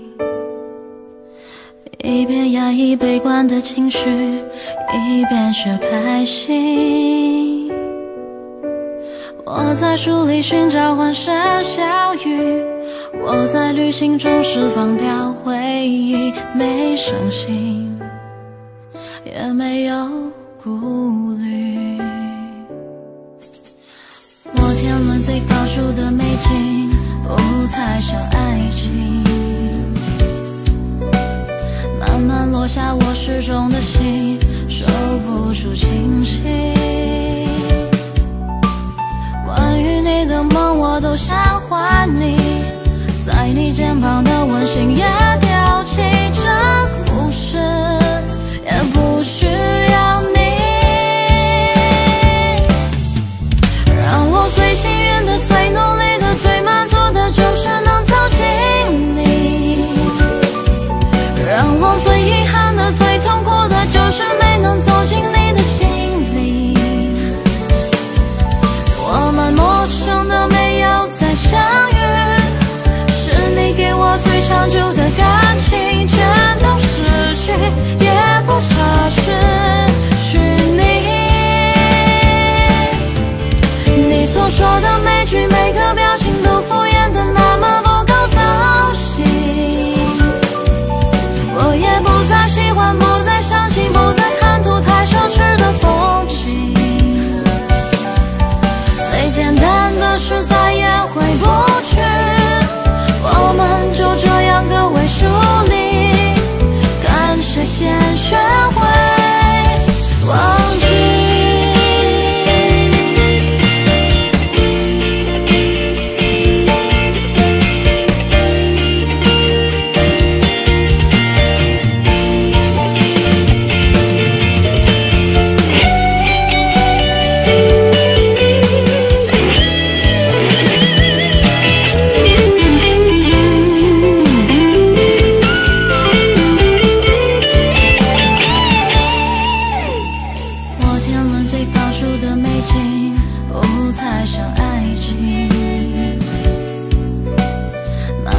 一边压抑悲观的情绪，一边却开心。我在书里寻找欢声笑语，我在旅行中释放掉回忆，没伤心，也没有顾虑。摩天轮最高处的美景，不太像爱情。慢慢落下我失重的心，收不住清晰。关于你的梦，我都想还你，在你肩膀的温馨也丢弃。这故事也不需要你。最幸运的、最努力的、最满足的，就是能走进你。让我最遗憾的、最痛苦的，就是没能走进你的心里。我们陌生的，没有再相遇，是你给我最长久的感情，全都失去，也不差失去你。你所说的每句每个表情都敷衍的那么不够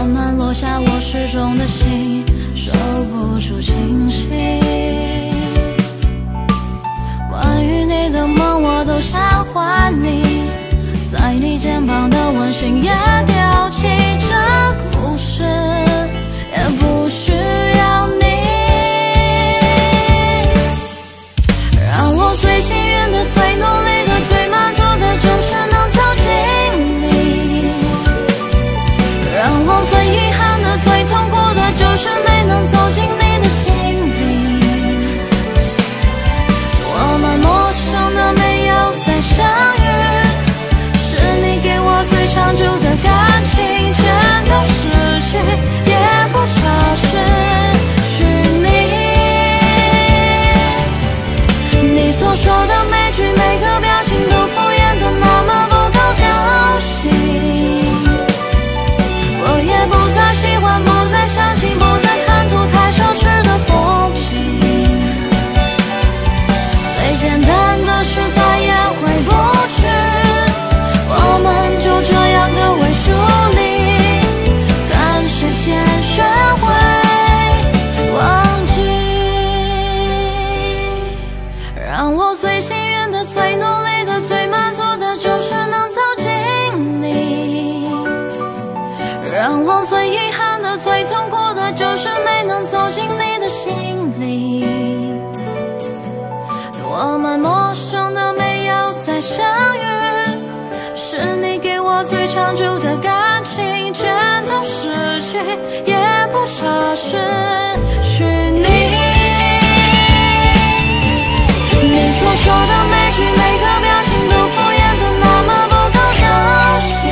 慢落下我失重的心，收不住清醒。关于你的梦我都想还你，在你肩膀的温馨也丢弃，这故事也不需要你。让我最幸运的、最努力的、最满足的，就是能走进你。让我最遗憾的、最痛苦的，就是没能走进你的心里。我们陌生的没有再相遇，是你给我最长久的感情，全都失去，也不差失去你。你所说的每句每个表情都敷衍的那么不够走心，我也不再喜欢，不再相信，不再贪图太奢侈的风景。最简单的事再也回不去，我们就这样各为疏离，但是先学会忘记。让我最幸运的、最努力的、最满足的，就是能走进你。让我最遗憾的、最痛苦的，就是没能走进你的心里。我们陌生的没有再相遇，是你给我最长久的感情，全都失去，也不差失去你。你所说的每句每个表情都敷衍的那么不够走心，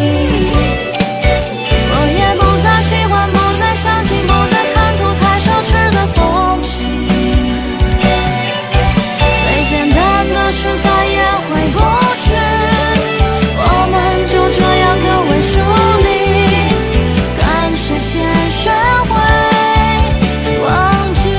我也不再喜欢，不再相信，不再贪图太奢侈的风景。最简单的事再也回不去，我们就这样各为疏离，干脆先学会忘记。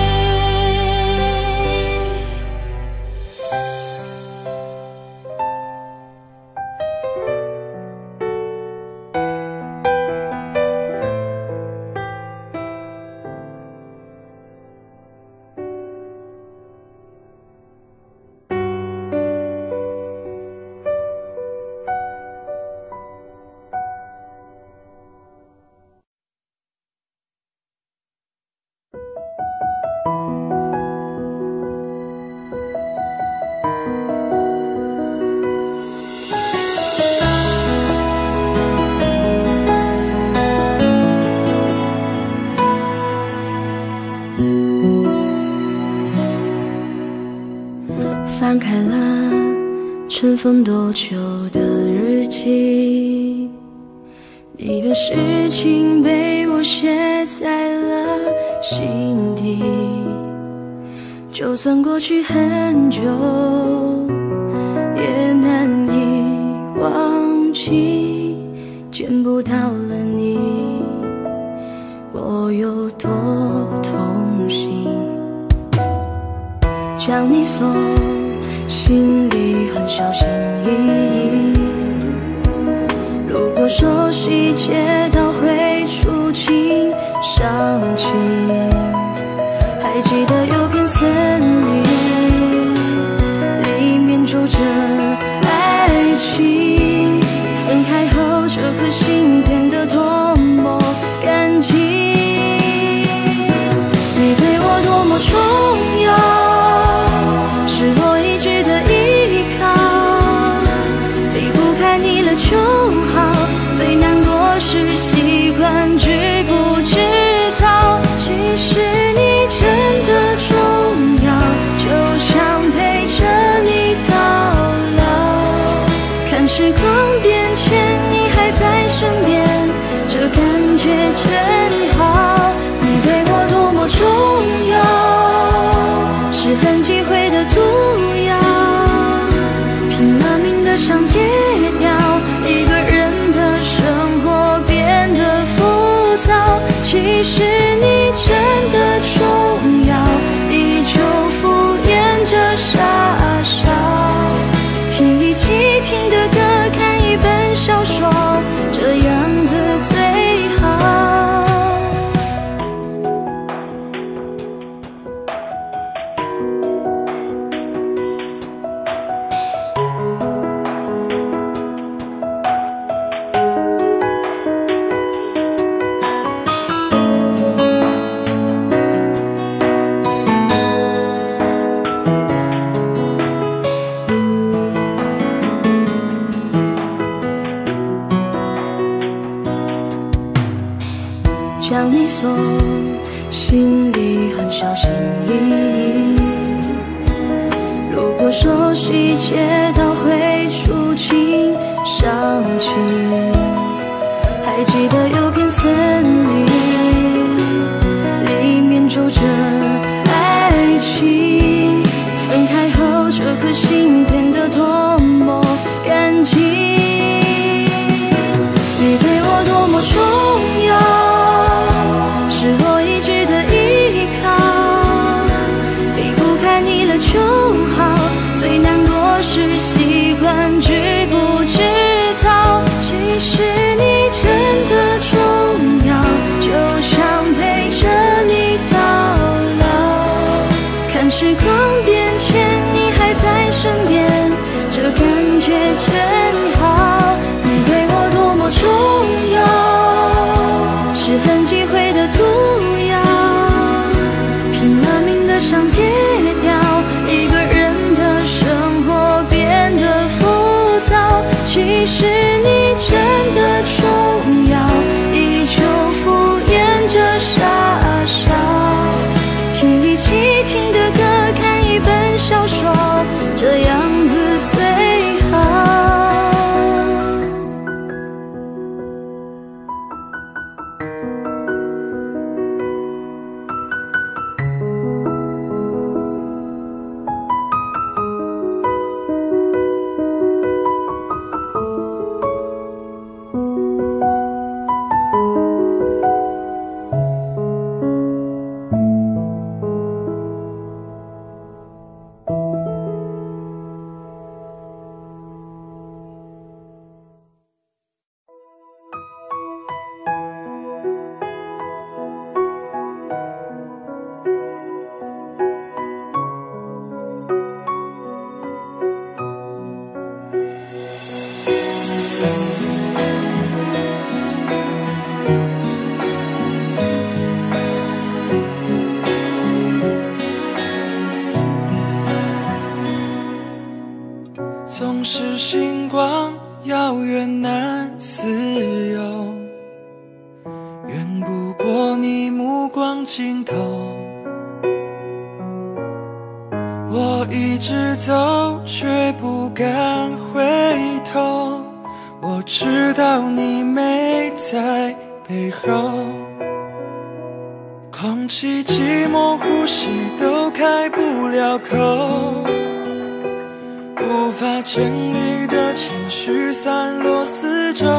翻开了尘封多久的日记，你的事情被我写在了心底，就算过去很久也难以忘记，见不到了你我有多痛心，将你锁心里很小心翼翼，如果说细节都会触景伤情，还记得有片森林，里面住着爱情，分开后这颗心变得多么干净，你对我多么重要，是我一直的依靠，离不开你了就好，最难过是习惯知不知道，其实你真的重要，就想陪着你到老，看时光变迁你还在身边，这感觉真好，你对我多么重要，是很忌讳的毒药，拼了命的想戒掉，一个人的生活变得浮躁，其实你真的重要，依旧敷衍着傻笑，听一起听的歌，看一本小说，这样子最好。 将你锁，心里很小心翼翼。如果说细节都会触景伤情，还记得有片森林，里面住着爱情。分开后，这颗心变得多么干净。你对我多么重要，是我一直的依靠。离不开你了就好，最难过是习惯知不知道。其实你真的重要，就想陪着你到老。看时光变迁，你还在身边，这感觉真好。你对我多么重要，是很忌讳的毒药，拼了命的想戒掉，一个人的生活变得浮躁。其实你真的重要，依旧敷衍着傻笑，听一起听的歌，看一本小说，这样子最好。 总是星光遥远难自由，远不过你目光尽头。我一直走，却不敢回头。我知道你没在背后，空气寂寞，呼吸都开不了口。无法整理的情绪散落四周，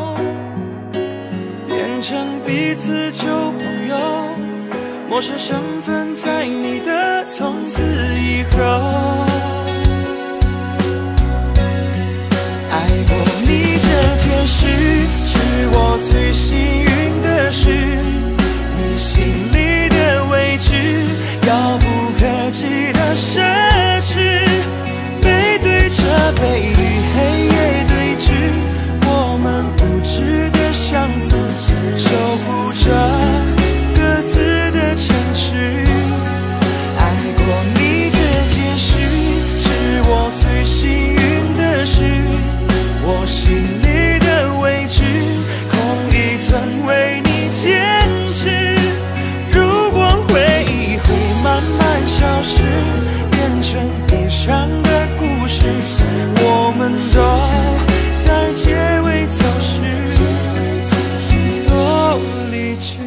变成彼此旧朋友，陌生身份在你的从此以后。爱过你这件事，是我最幸运的事，你心里的位置，遥不可及的奢侈。这背与黑夜对峙，我们不值得相似，守护着各自的城市。爱过你这件事，是我最幸运的事，我心里的位置，空一寸为你坚持。如果回忆会慢慢消失，变成悲伤的故事，我们都在结尾走时都离去。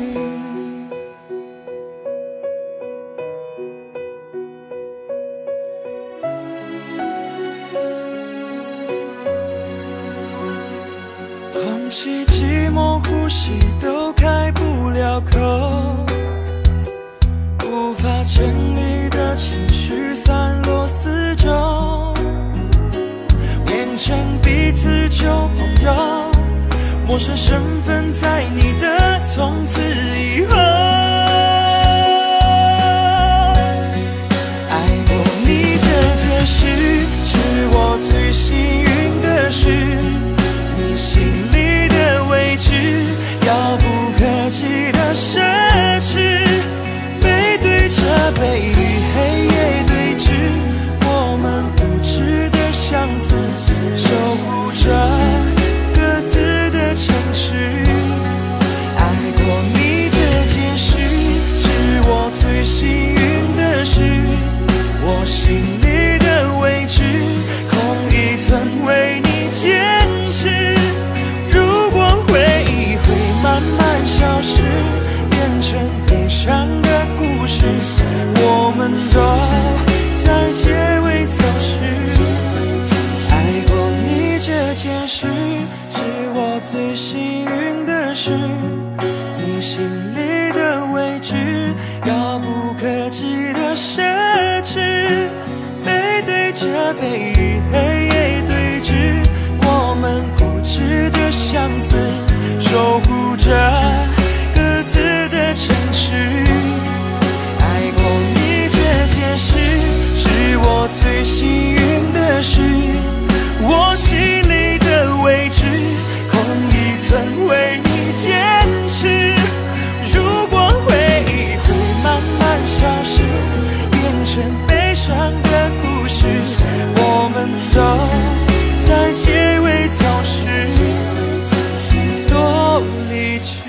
空气寂寞，呼吸都开不了口，无法整理的情绪散落四周，变成彼此旧朋友，陌生身份在你的从此以后。爱过你这件事，是我最幸运的事，你心里的位置，遥不可及的奢侈。背对着背与黑夜对峙，我们不值得相似，守护着各自的城市。爱过你消失，变成悲伤的故事，我们都在结尾走失。爱过你这件事，是我最幸运的事，你心里的位置，遥不可及的奢侈，背对着背与黑夜对峙，我们固执的相似，守护着各自的城市。爱过你这件事，是我最幸运的事，我心里的位置，空一寸为你坚持。如果回忆会慢慢消失，变成悲伤的故事，我们都在结尾走失，多理智。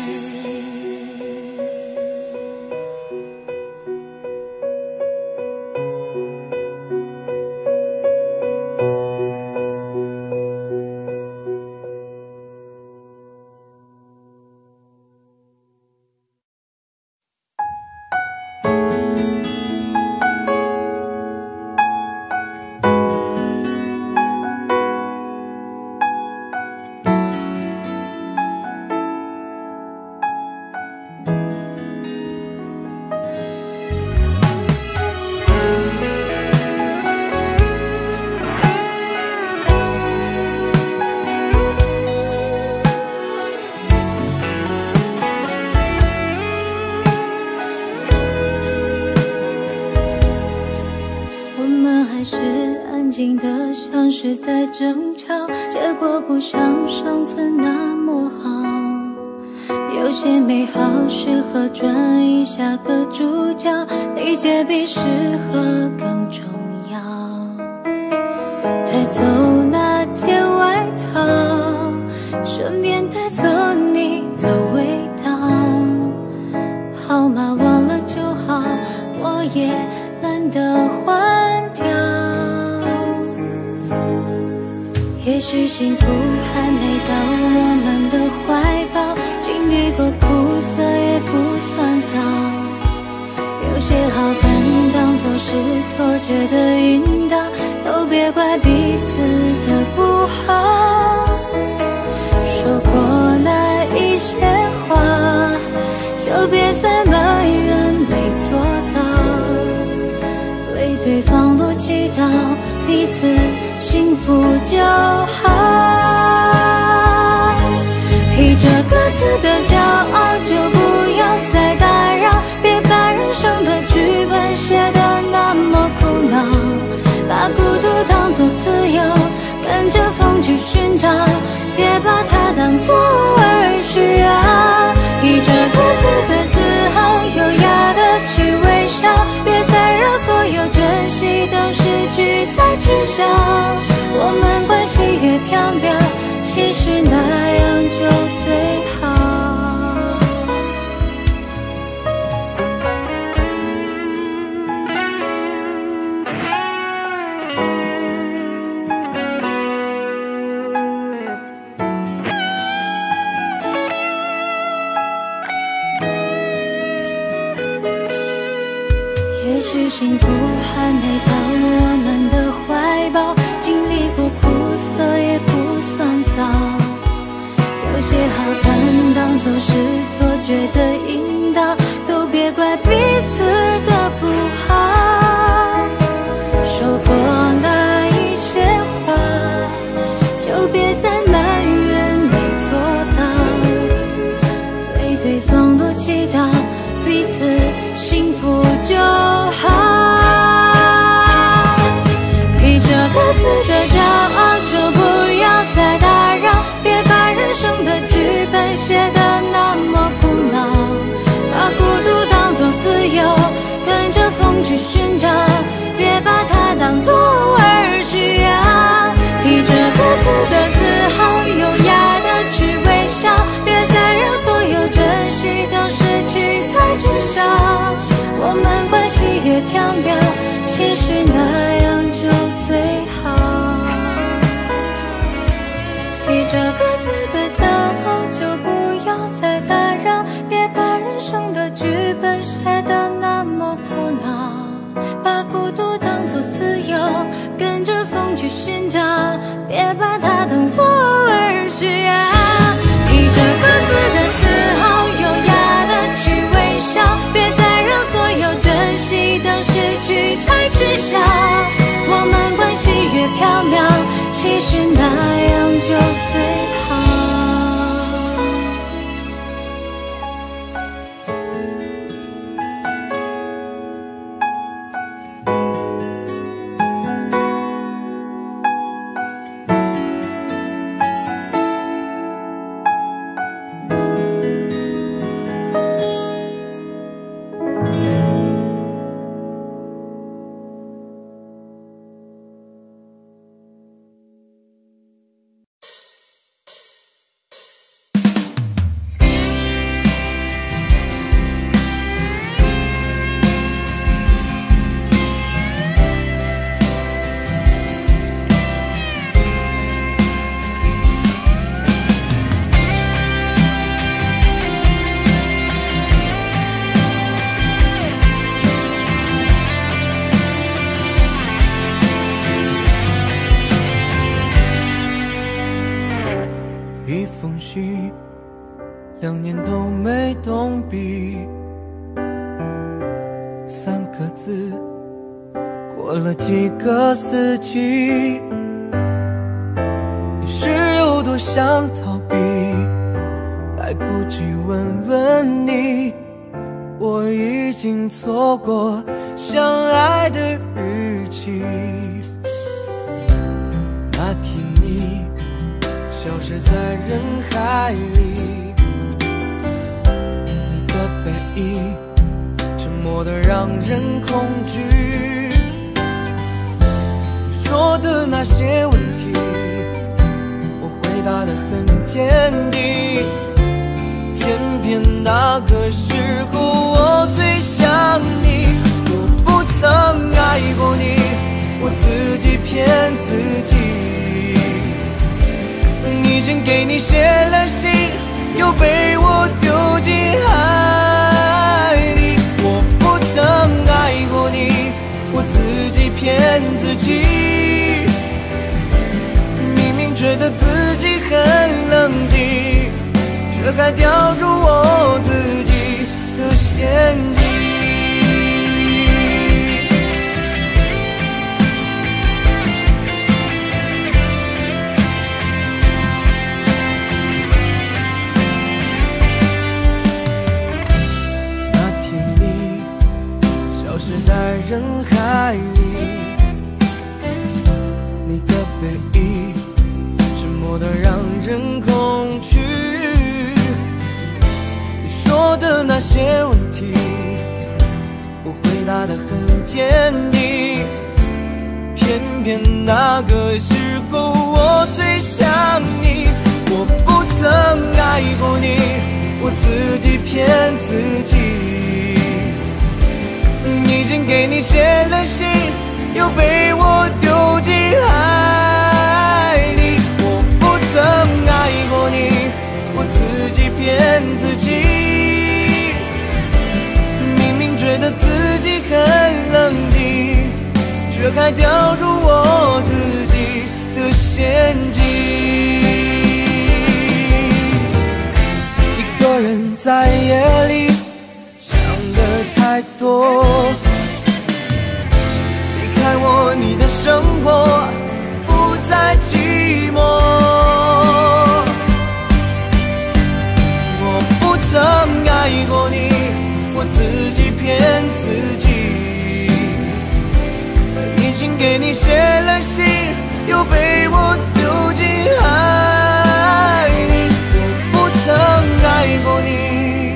像是在争吵，结果不像上次那么好。有些美好适合转移下个主角，理解比适合更重要。带走那件外套，顺便带走你的味道。号码忘了就好，我也懒得换掉。也许幸福还没到我们的怀抱，经历过苦涩也不算早。有些好感当作是错觉的引导，都别怪彼此的不好。说过那一些话，就别再埋怨没做到，为对方多祈祷，彼此幸福就好。披着各自的骄傲，就不要再打扰，别把人生的剧本写得那么苦恼。把孤独当作自由，跟着风去寻找，别把它当作而需要。披着各自的自豪，优雅的去微笑，别再让所有珍惜都失去才知晓。我们关系越飘渺，其实那样就最好。也许幸福还没到我们的怀抱，经历过苦涩也不算早。有些好感当作是错觉的引导，都别怪彼此的不好。说过那一些话，就别再埋怨没做到，为对方多祈祷，彼此幸福就好。披着各自的骄傲，就不要再打扰，别把人生的剧本写得那么苦恼。把孤独当作自由，跟着风去寻找，别把它当作而需要。披着各自的自豪，优雅的去微笑，别再让所有珍惜都失去才知晓。 空笔，3个字，过了几个四季。你是有多想逃避，来不及问问你，我已经错过相爱的日期。那天你消失在人海里，你的背影沉默得让人恐惧。你说的那些问题，我回答得很坚定，偏偏那个时候我最想你。我不曾爱过你，我自己骗自己。已经给你写了信，又被我丢进海里。我不曾爱过你，我自己骗自己。明明觉得自己很冷静，却还掉入我自己的陷阱。在人海里，你的背影沉默得让人恐惧。你说的那些问题，我回答得很坚定，偏偏那个时候我最想你。我不曾爱过你，我自己骗自己。已经给你写了信，又被我丢进海里。我不曾爱过你，我自己骗自己。明明觉得自己很冷静，却还掉入我自己的陷阱。一个人在夜里想得太多，离开我，你的生活不再寂寞。我不曾爱过你，我自己骗自己。已经给你写了信，又被我丢进海里。我不曾爱过你，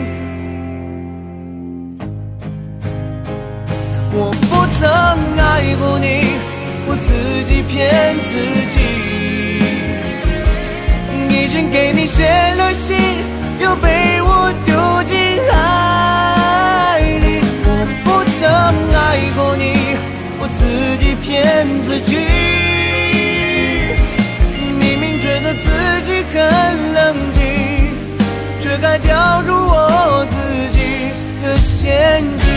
我不曾爱过你，我自己骗自己。已经给你写了信，又被我丢进海里。我不曾爱过你，我自己骗自己。明明觉得自己很冷静，却还掉入我自己的陷阱。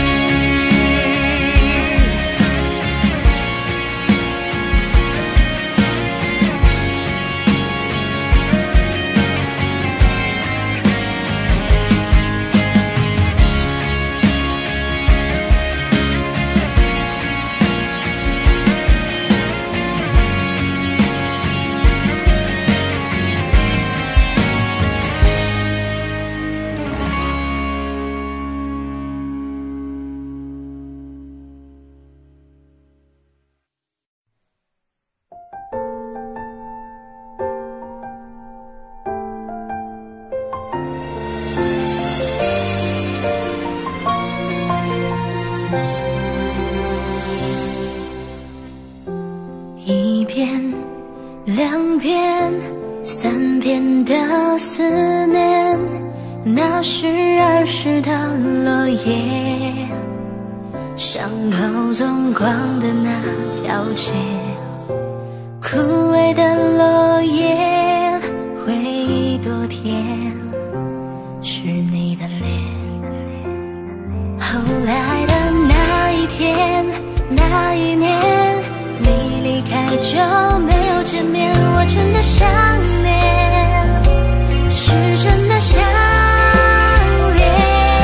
一篇、2篇、3篇的思念，那是儿时的落叶，伤口纵光的那条街，枯萎的落叶，回忆多甜，是你的脸。后来的那一天，那一年，你离开就没有见面，我真的想念，是真的想念。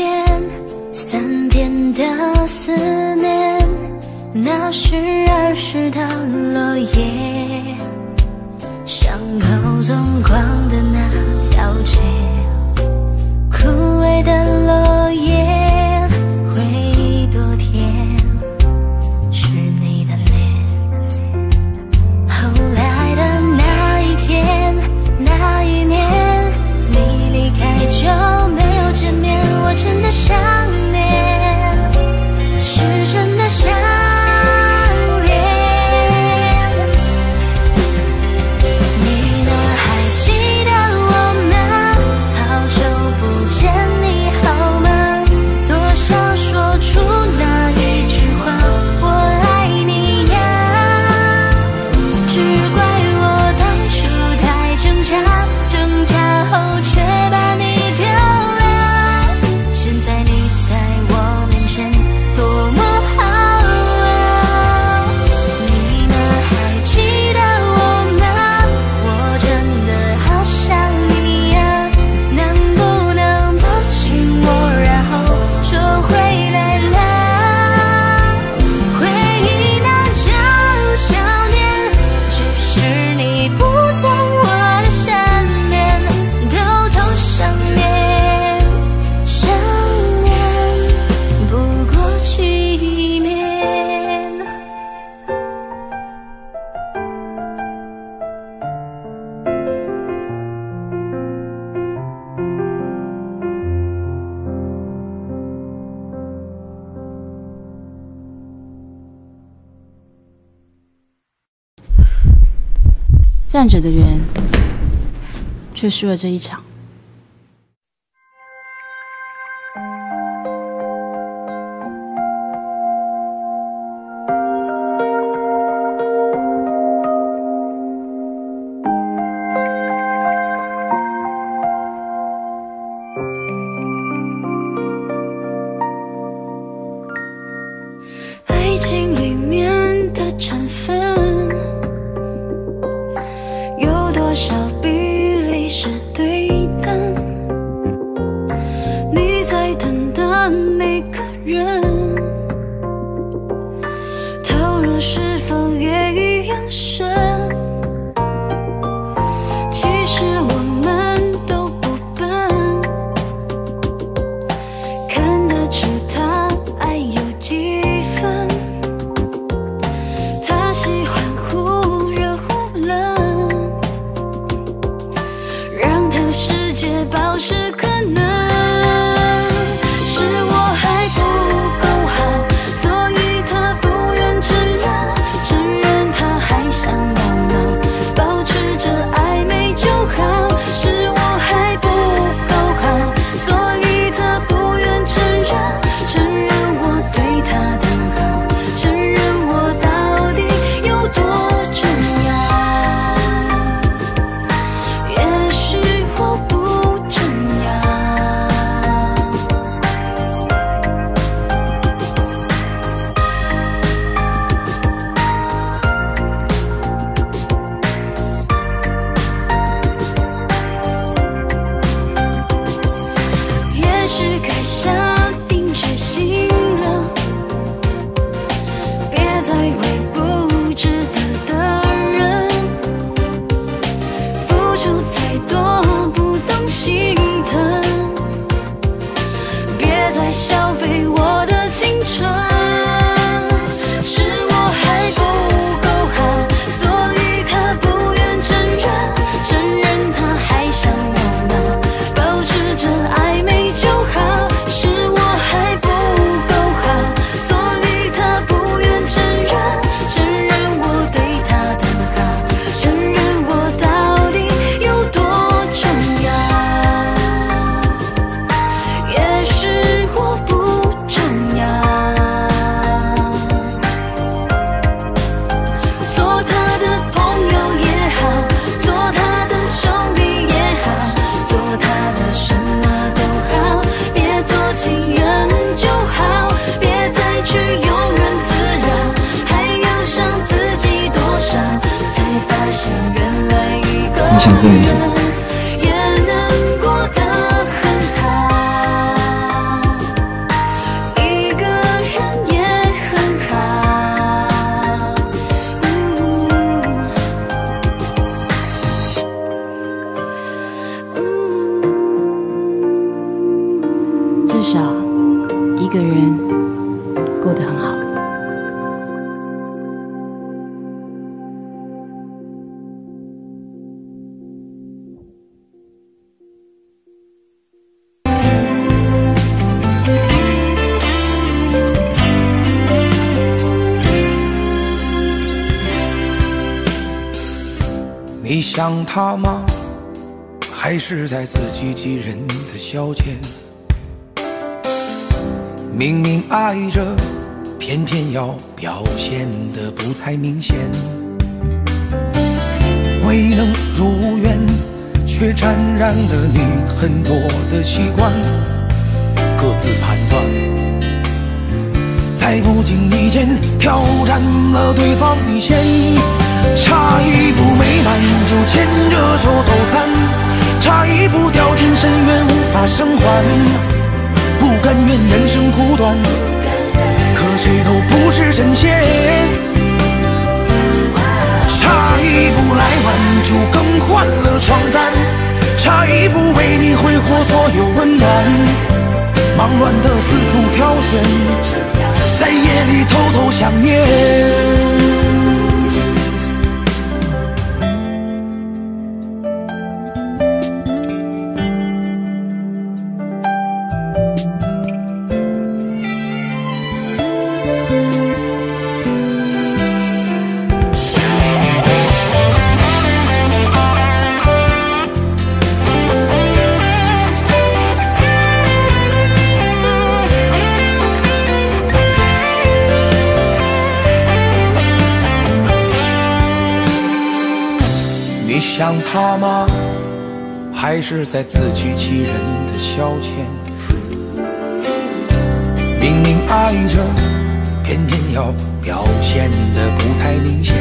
天三遍的思念，那是儿时的落叶，巷口纵狂的那条街，枯萎的落叶，回忆多甜，是你的脸。后来的那一天，那一年，你离开就没有见面，我真的想念，是真的想念。你呢，还记得我吗？好久不见，你好吗？多想说出那一句话，我爱你呀。只怪我当初太挣扎，挣扎后却把你丢了。现在你在我面前多么好啊！你呢，还记得我吗？我真的好想你呀，能不能抱紧我，然后说回来了？回忆那种想念，只是你不在我的身边，偷偷想念，想念不过几年。 站着的人，却输了这一场。 爱情里面的成分，有多少比例是对的？你在等的那个人，投入是否也一样深？其实我们都不笨，看得出他爱有几分。他喜欢忽热忽冷，让他世界保持可能。是我还不够好，所以他不愿承认，承认他还想要闹，保持着暧昧就好。是我还不够好，所以他不愿承认，承认我对他的好，承认我到底有多重要。也许我不重要。也许该下定决心了，别再为不值得的人付出再多，不懂心疼，别再消费我的青春。是我还不够好，所以他不愿承认，承认他还想要闹，保持着暧昧就好。是我还不够好，所以他不愿承认，承认我对他的好，承认我到底有多重要。也许我不重要。做他的朋友也好，做他的兄弟也好，做他的什么都好，别做情人就好，别再去庸人自扰，还要伤自己多少，才发现原来一个你想证明什么？ 人也能过得很好。 一个人过得很好。 你想他吗？还是在自欺欺人的消遣？明明爱着，偏偏要表现得不太明显。未能如愿，却沾染了你很多的习惯，各自盘算，在不经意间挑战了对方底线。差一步没满就牵着手走散，差一步掉进深渊无法生还，不甘愿人生苦短，可谁都不是神仙。差一步来晚就更换了床单，差一步为你挥霍所有温暖，忙乱的四处挑选，在夜里偷偷想念。你想他吗？还是在自欺欺人的消遣？明明爱着，偏偏要表现得不太明显。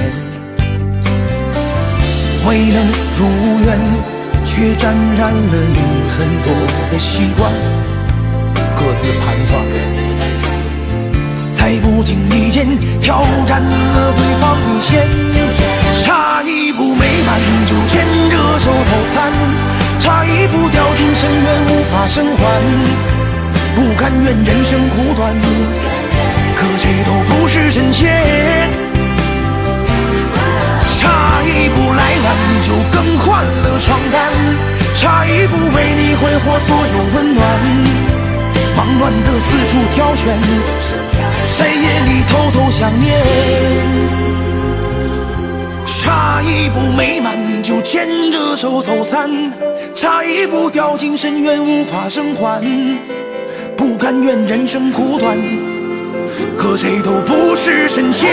未能如愿，却沾染了你很多的习惯，各自盘算，在不经意间挑战了对方底线。差一步没满就牵着手走散，差一步掉进深渊无法生还，不甘愿人生苦短，可谁都不是神仙。差一步来晚就更换了床单，差一步为你挥霍所有温暖，忙乱的四处挑选，在夜里偷偷想念。差一步没满就牵着手走散，差一步掉进深渊无法生还，不甘愿人生苦短，可谁都不是神仙。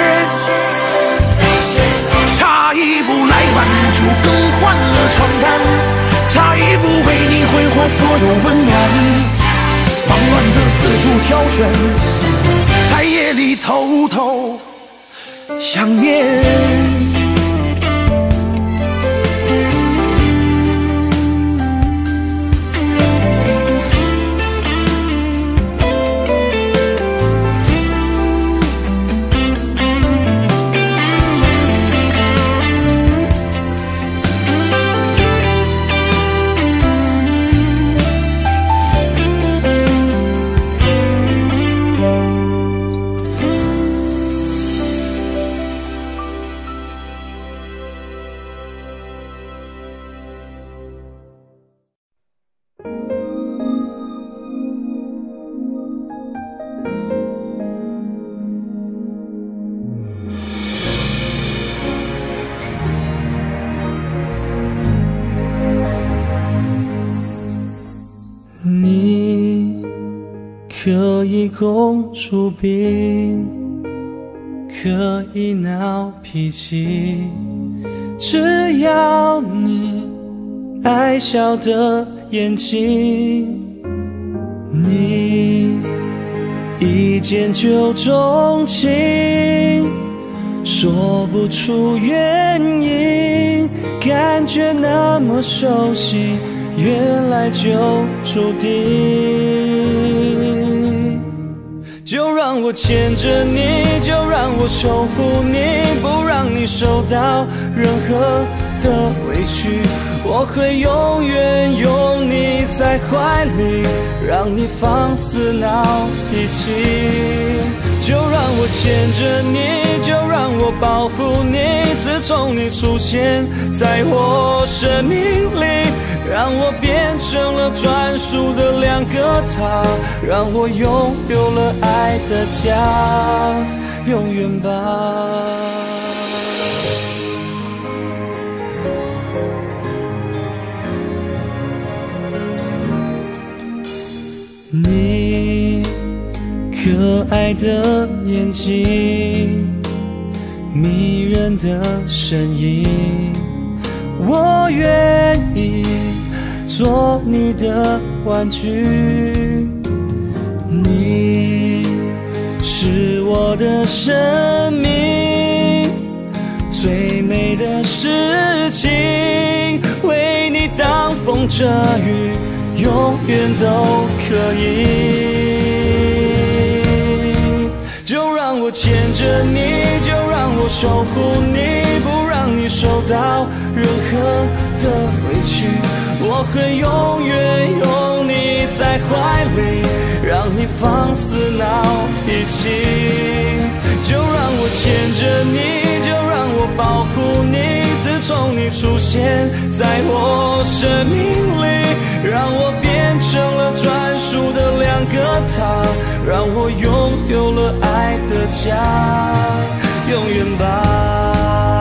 差一步来晚就更换了床单，差一步为你挥霍所有温暖，忙乱的四处挑选，在夜里偷偷想念。 可以公主病，可以闹脾气，只要你爱笑的眼睛，你一见就钟情，说不出原因，感觉那么熟悉，原来就注定。就让我牵着你，就让我守护你，不让你受到任何的委屈。 我会永远拥你在怀里，让你放肆闹脾气。就让我牵着你，就让我保护你。自从你出现在我生命里，让我变成了专属的两个他，让我拥有了爱的家，永远吧。你可爱的眼睛，迷人的声音，我愿意做你的玩具。你是我的生命，最美的事情，为你挡风遮雨，永远都可以。就让我牵着你，就让我守护你，不让你受到任何的委屈。我会永远拥你在怀里，让你放肆闹脾气。就让我牵着你，就让我保护你。自从你出现在我生命里，让我变成了专属的两个他，让我拥有了爱的家，永远吧。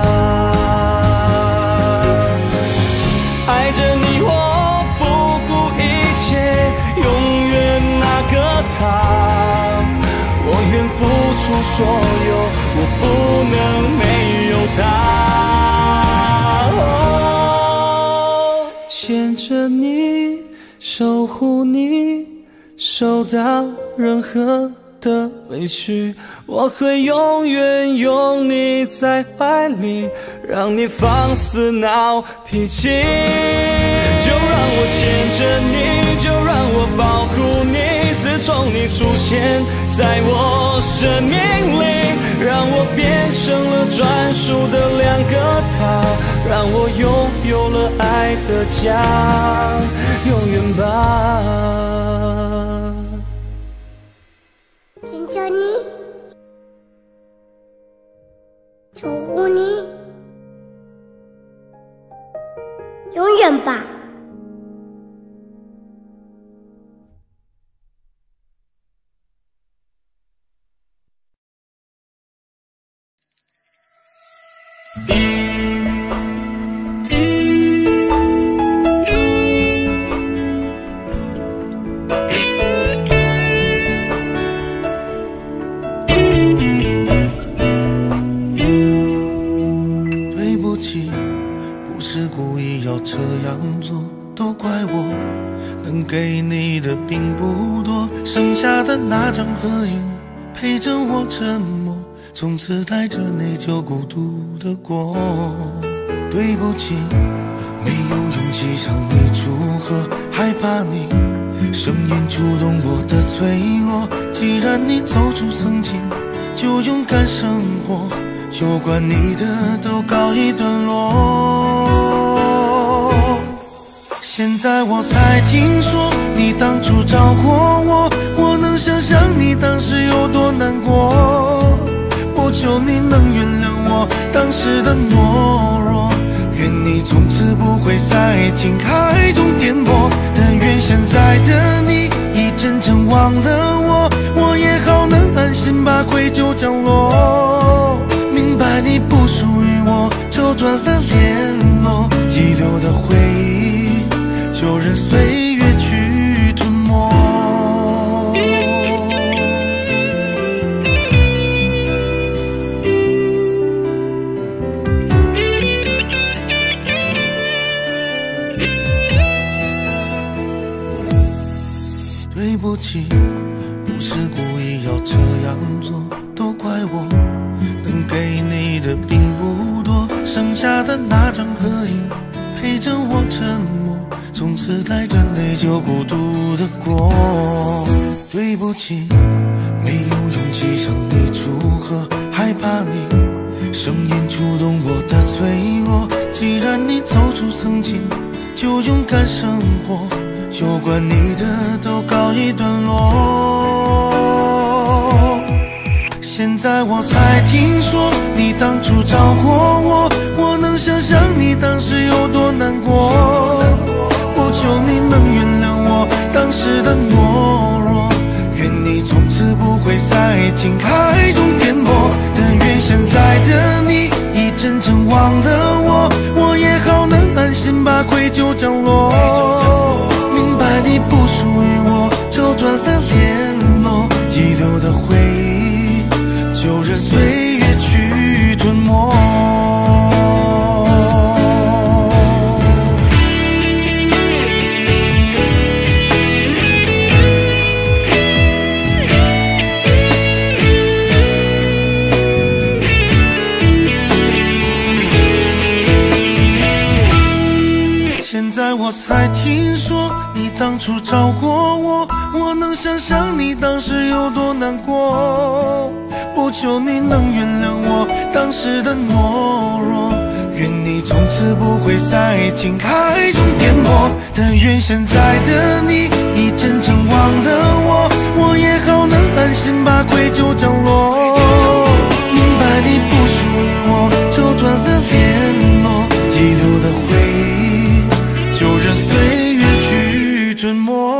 爱着你我不顾一切，永远那个他，我愿付出所有，我不能没有他。牵着你，守护你，受到任何的委屈，我会永远拥你在怀里，让你放肆闹脾气。就让我牵着你，就让我保护你。自从你出现在我生命里，让我变成了专属的两个他，让我拥有了爱的家，永远吧。 牵着你，守护你，永远吧。 对不起，不是故意要这样做，都怪我，能给你的并不多，剩下的那张合影陪着我沉默，从此带着内疚孤独的过。对不起，没有勇气向你祝贺，害怕你声音触动我的脆弱。既然你走出曾经，就勇敢生活，有关你的都告一段落。现在我才听说你当初找过我，我能想象你当时有多难过。我求你能原谅我当时的懦弱，愿你从此不会在情海中颠簸。但愿现在的你已真正忘了我，我也好能安心把愧疚降落。明白你不属于我，就断了联络，遗留的回忆就任岁月去吞没。对不起，不是故意要这样做，都怪我，能给你的并不多，剩下的那张合影陪着我沉默，从此带着内疚孤独的过。对不起，没有勇气向你祝贺，害怕你声音触动我的脆弱。既然你走出曾经， 就勇敢生活，有关你的都告一段落。现在我才听说你当初找过我，我能想象你当时有多难过。我求你能原谅我当时的懦弱，愿你从此不会在情海中颠簸。但愿现在的你已真正忘了我，我也好能安心把愧疚降落。明白你不属于我，就断了联络，遗留的回忆就任岁月去吞没。现在我才听说你当初找过我，我能想象你当时有多难过。不求你能原谅我当时的懦弱，愿你从此不会在情海中颠簸。但愿现在的你已真正忘了我，我也好能安心把愧疚降落。明白你不属于我，就断了联络，遗留的回忆就任岁月去吞没。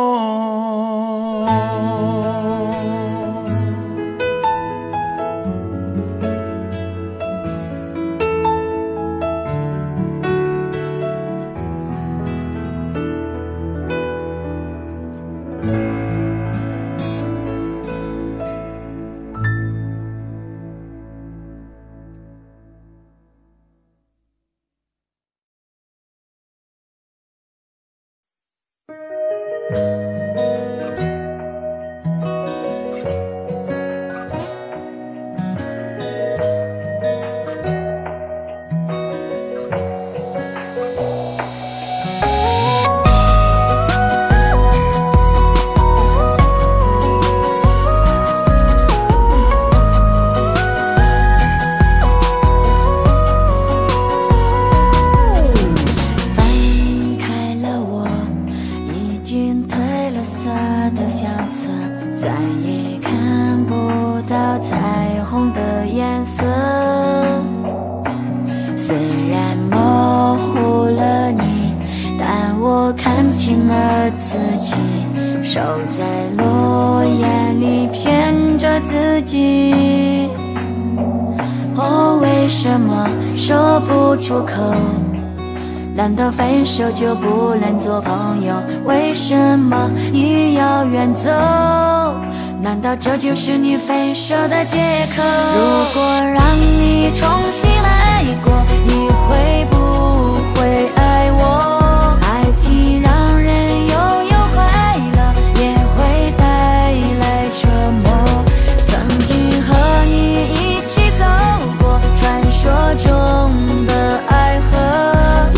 难道分手就不能做朋友？为什么你要远走？难道这就是你分手的借口？如果让你重新来过，你会不会爱我？爱情让人拥有快乐，也会带来折磨。曾经和你一起走过传说中的爱河，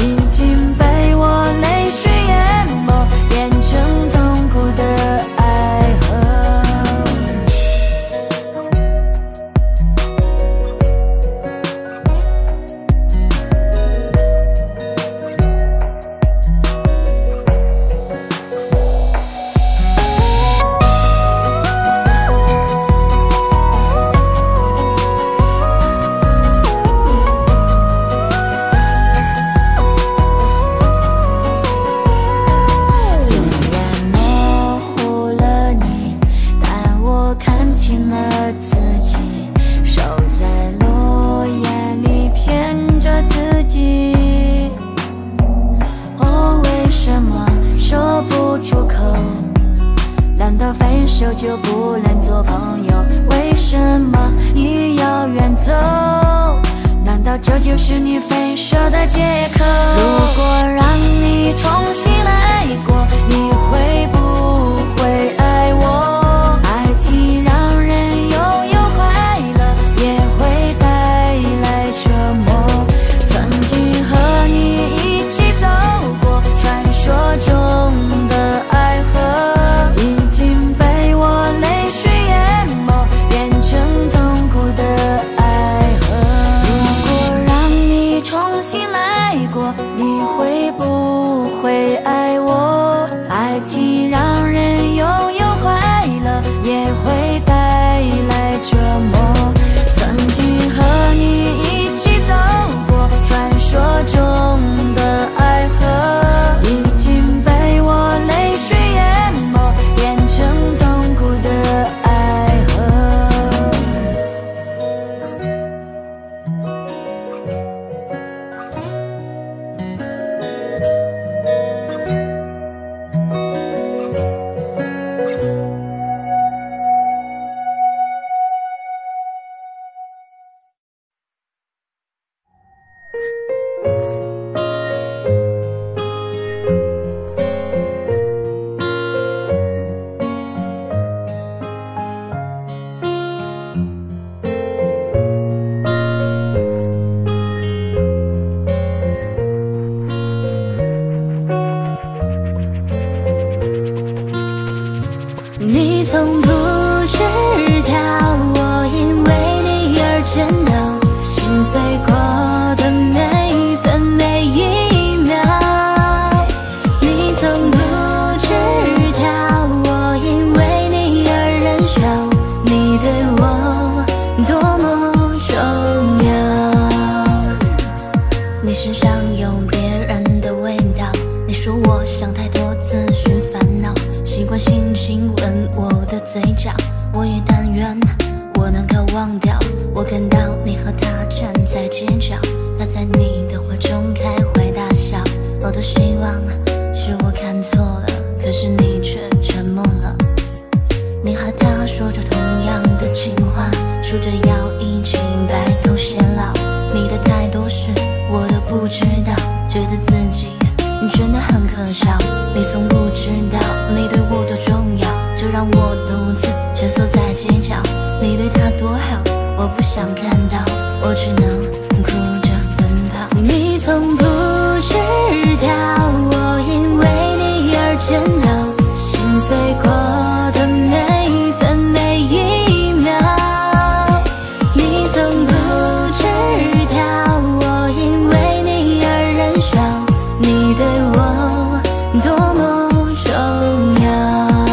就不能做朋友？为什么你要远走？难道这就是你分手的借口？如果让你重新来过，你会不会爱我？爱情让人拥有快乐，也会带来折磨。曾经和你一起走过传说中的爱河，已经被我泪水淹没，变成痛苦的爱河。如果让你重新来过，你会不也但愿我能够忘掉。我看到你和他站在街角，他在你的怀中开怀大笑。我的希望是我看错了，可是你却沉默了。你和他说着同样的情话，说着要一起白头偕老。你的太多事我都不知道，觉得自己真的很可笑。你从不知道你对我多重要，就让我独自蜷缩在街角。你对他多好，我不想看到，我只能哭着奔跑。你从不知道我因为你而颤抖，心碎过的每一分每一秒。你从不知道我因为你而燃烧，你对我多么重要。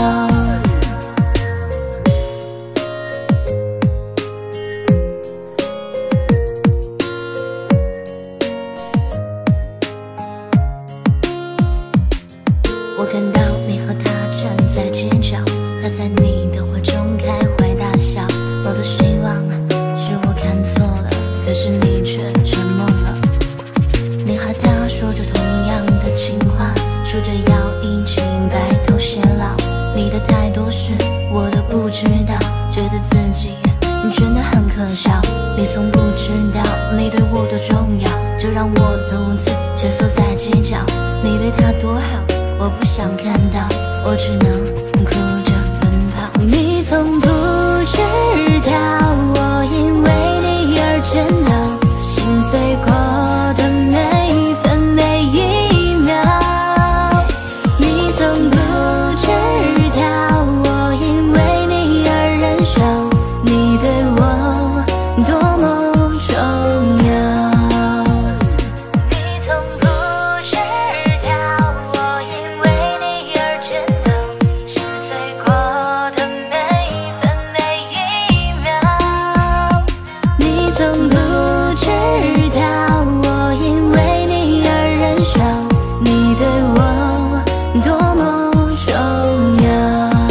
我看到你和他站在街角，他在你的怀中开怀大笑。我的希望是我看错了，可是你却沉默了。你和他说着同样的情话，说着要一起白头偕老。你的太多事我都不知道，觉得自己真的很可笑。你从不知道你对我多重要，就让我独自蜷缩在街角。你对他多好，我不想看到，我只能哭着奔跑。你从不知道我因为你而颤抖，心碎过的每一分每一秒。你从不知道我因为你而燃烧，你对我多么重要。你从不知道我因为你而颤抖，心碎过的每一分每一秒。你从不知道我因为你而燃烧，你对我多么重要。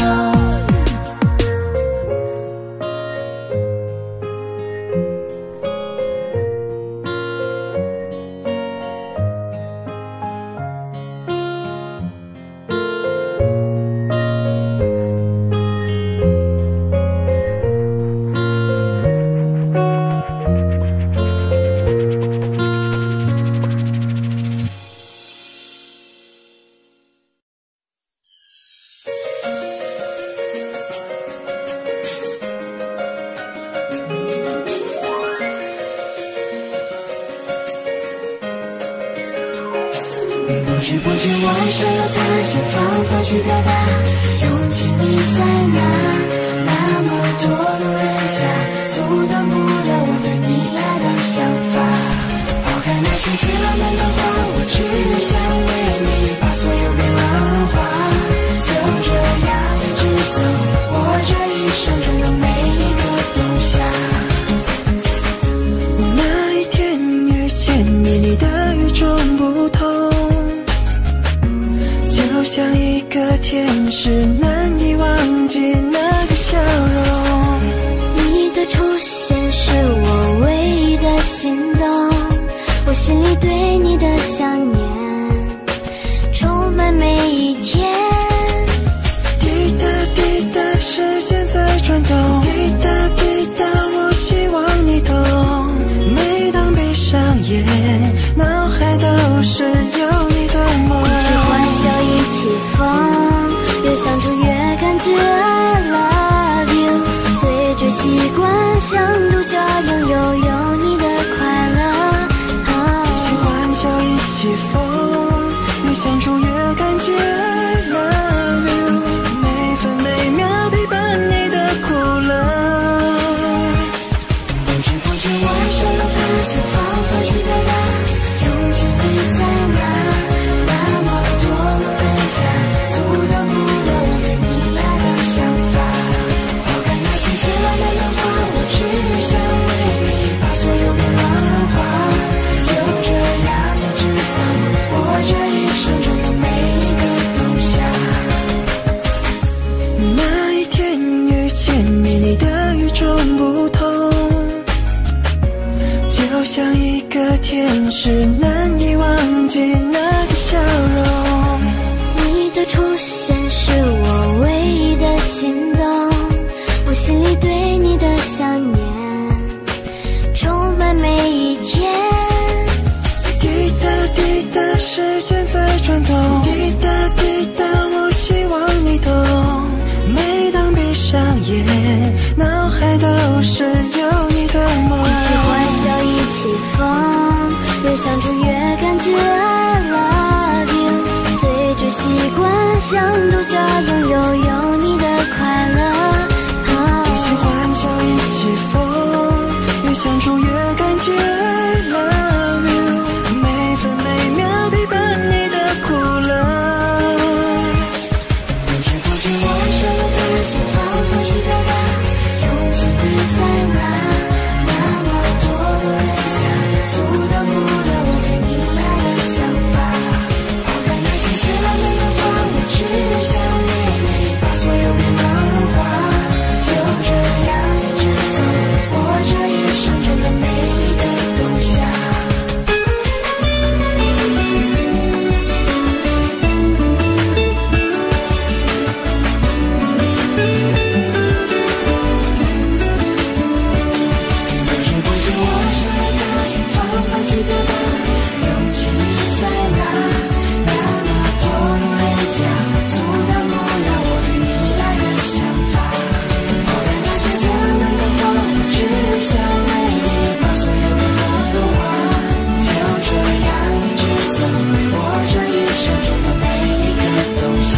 不知不觉我想要他想方法去表达，勇气你在哪？那么多路人甲阻挡不了我对你爱的想法。抛开那些最浪漫的话，我只想为你把所有变浪融化。就这样一直走，我这一生中的每一个冬夏。 那一天遇见你，你的与众不同，就像一个天使，难以忘记那个笑容。 你的出现是我唯一的心动，我心里对你的想念充满每一天。 滴答滴答，时间在转动，滴答滴答，我希望你懂。每当闭上眼，脑海都是有你的梦。 一起欢笑，一起疯，越相处越感觉 I love you。随着习惯，像独角拥有你的快乐。 一起欢笑， 心里对你的想念充满每一天。 滴答滴答，时间在转动，滴答滴答，我希望你懂。每当闭上眼，脑海都是有你的梦。 一起欢笑，一起疯，越相处越感觉 I love you。随着习惯，像独家拥有你的快乐。 一起欢笑，一起疯，越相处越感觉 I love you。每分每秒陪伴你的苦乐。 不知不觉，我什么的心仿佛去表达，勇气你在哪？那么多人家阻挡不了我对你爱的想法。抛开那些最浪漫的话，我只想为你把所有迷茫融化。就这样一直走，我这一生中的每一个冬夏。不知不觉，我什么的心仿佛去表达，勇气你在哪？那么多路人甲阻挡不了我对你爱的想法。抛开那些最浪漫的话，我只想为你把所有迷茫融化。就这样一直走，我这一生中的每一个冬夏。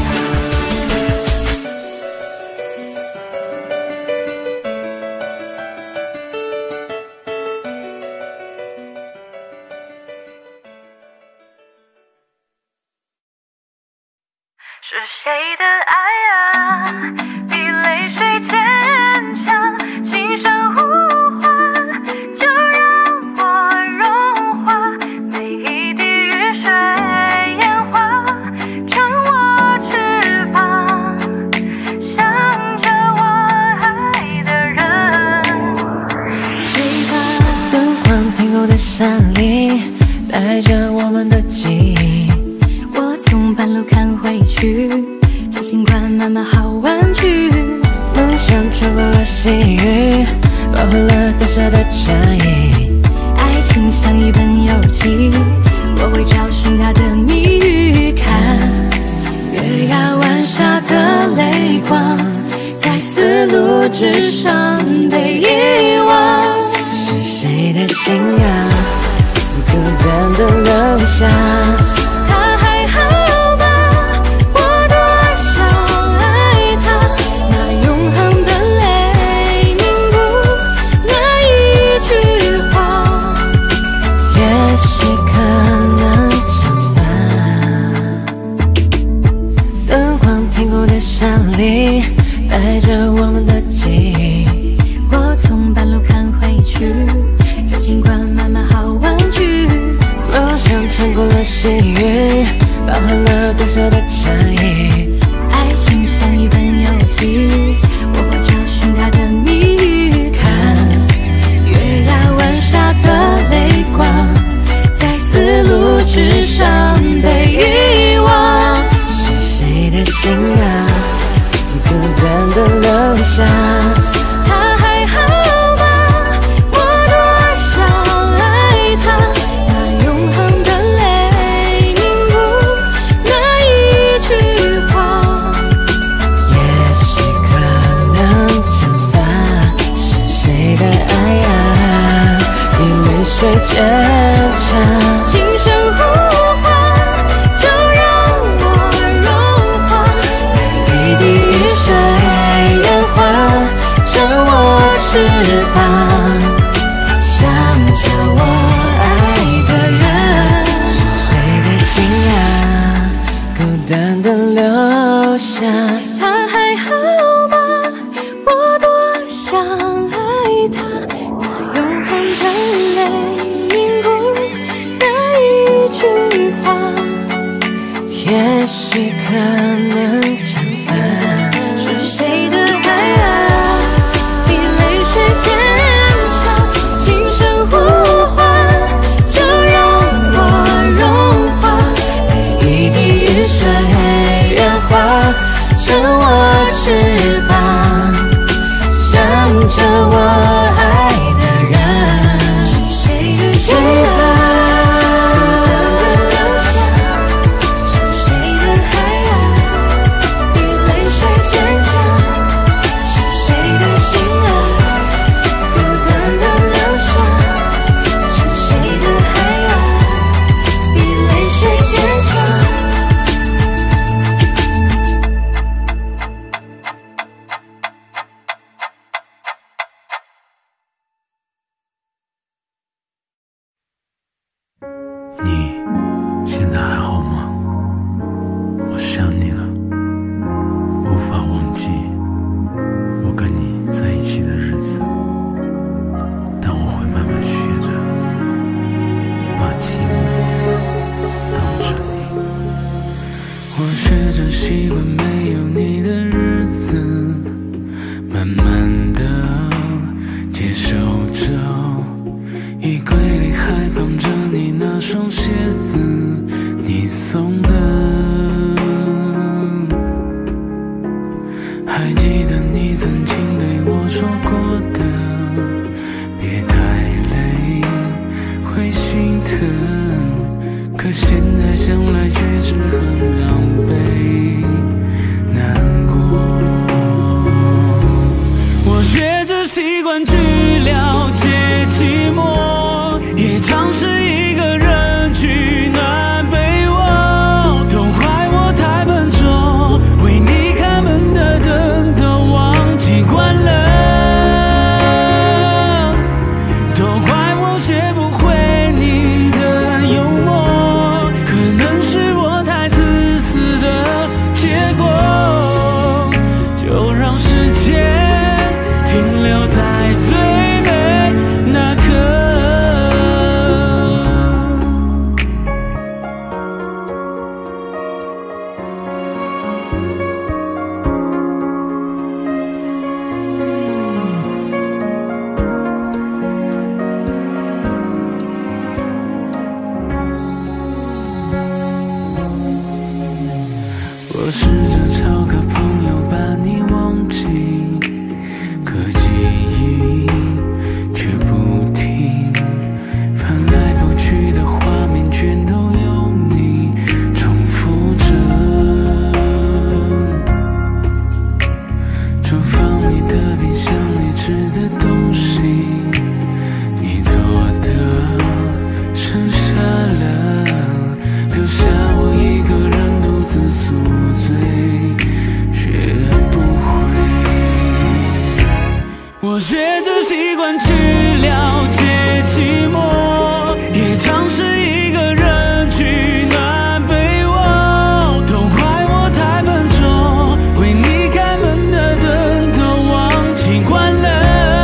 是谁的爱啊，比泪水坚强，轻声呼唤，就让我融化。每一滴雨水烟花，成我翅膀，向着我爱的人追赶。 灯光停留在山里，带着我们的记忆。 我从半路看回去，这尽管满满好玩具。 梦想穿过了细雨，包含了多少的战役。 爱情像一本游记，我会找寻它的谜语。看月牙湾下的泪光，在丝路之上被遗忘。 是谁的心啊，孤单的留下。 他还好吗？我多想爱他，那永恒的泪凝固那一句话， 也许可能惩罚。灯光停过的山里，带着我们的记忆。 我从半路看回去，这尽管满满好玩具。 梦想穿过了细雨，包含了多少的战役。 爱情像一本游记，我会找寻它的谜语。看月牙湾下的泪光，在丝路之上被遗忘。 是谁的心啊，孤单的留下。 他还好吗？我多想爱他，那永恒的泪凝固那一句话， 也许可能惩罚。是谁的爱啊，比泪水坚强。 轻声呼唤，就让我融化。 每一滴雨水烟花，成我翅膀， 想着我爱的人。 是谁的心啊，孤单的留下。 他还好吗？我多想爱他，那永恒的泪凝固那一句话， 也许可能惩罚。 是谁的爱啊，比泪水坚强，轻声呼唤，就让我融化。 每一滴雨水烟花，成我翅膀，向着我爱的人。是谁的心啊？ 你现在还好吗？我想你了，无法忘记我跟你在一起的日子，但我会慢慢学着把寂寞当着你。 我学着习惯没有你的日子，慢慢的接受着衣柜里还放着你那双鞋子，你送的。还记得你曾经对我说过的，别太累会心疼，可现在想来却是很狼狈难过。我学着习惯去了解寂寞，也尝试一个人取暖被窝，都怪我太笨拙，为你开门的灯都忘记关了，都怪我学不会你的幽默，可能是我太自私的结果，就让时间停留在最美那刻。我试着找个朋友把你忘记，可记忆却不停，翻来覆去的画面全都有你重复着。厨房里的冰箱里吃的东西，你做的剩下了，留下我一个人独自宿醉，学不会。我学着习惯去了解寂寞，也尝试一个人取暖被窝，都怪我太笨拙，为你开门的灯都忘记关了，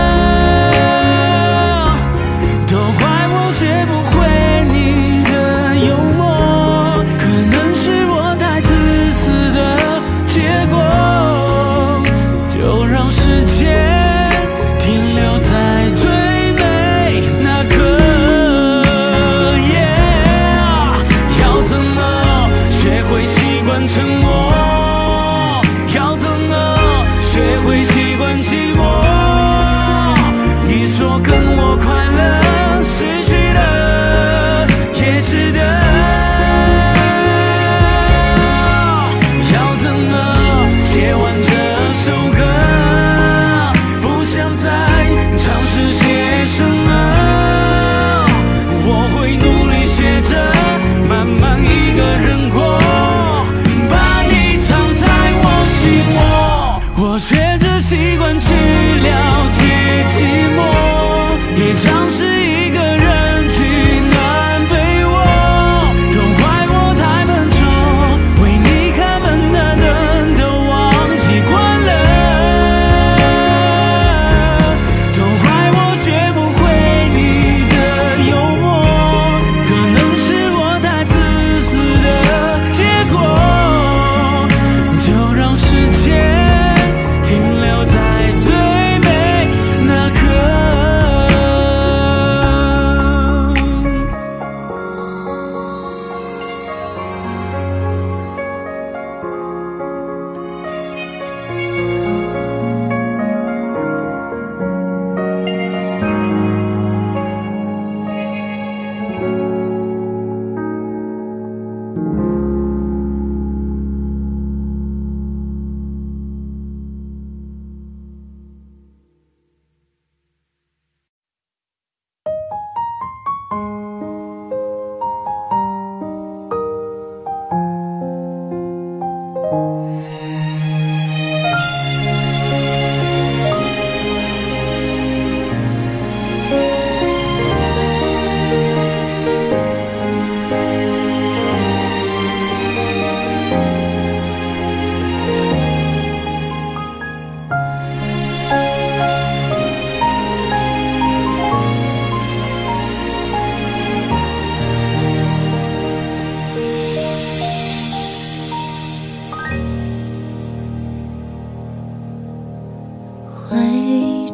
都怪我学不会你的幽默，可能是我太自私的结果，就让时间停留在最美那刻。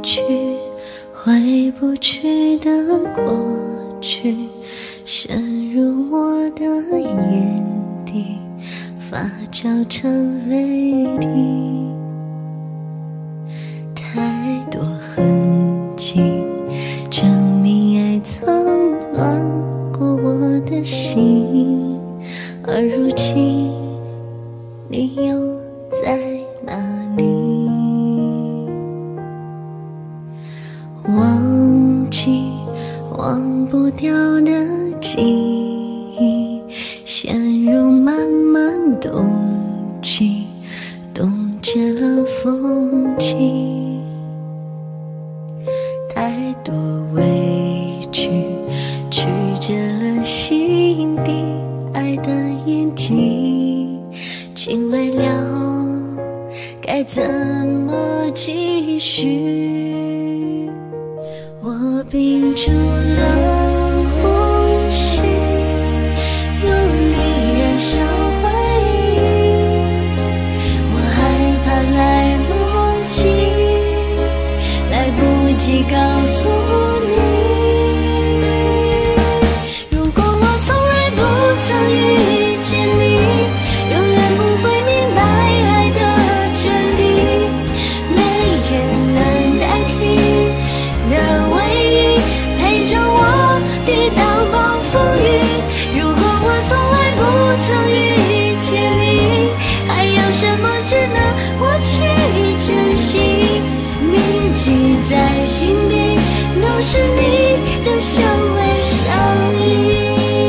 去，回不去的过去，渗入我的眼底，发酵成泪滴。太多痕迹证明爱曾暖过我的心，而如今你又在哪里？忘记忘不掉的记忆，陷入漫漫冬季，冻结了风景。太多委屈曲折了心底爱的眼睛，请未了该怎么继续？我屏住了呼吸，用力燃烧回忆，我害怕来不及，来不及告诉你。如果我从来不曾遇见你，永远不会明白爱的真理，没人能代替的唯一，陪着我抵挡暴风雨。如果我从来不曾遇见你，还有什么值得我去珍惜？铭记在心底，都是你的相偎相依。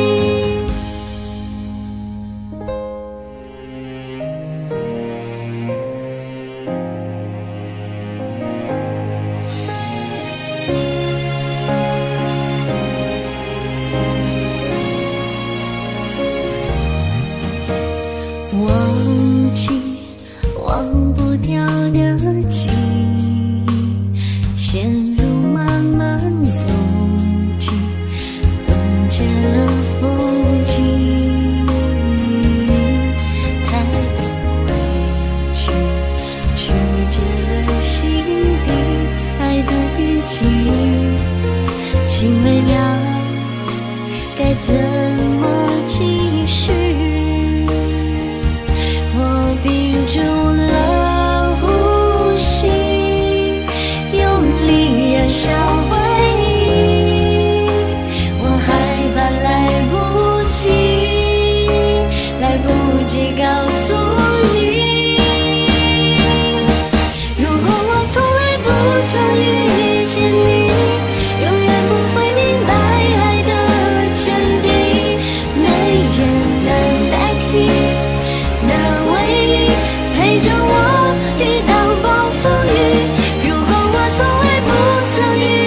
忘记忘不掉的记忆，陷入漫漫冬季，冻结了风景。太多委屈曲折了心底爱的眼睛，请未了该怎么继续？我屏住了呼吸，用力燃烧回忆，我害怕来不及，来不及告诉你。如果我从来不曾遇见你，永远不会明白爱的真谛，没人能代替的唯一，陪着我抵挡暴风雨。如果我从来不曾遇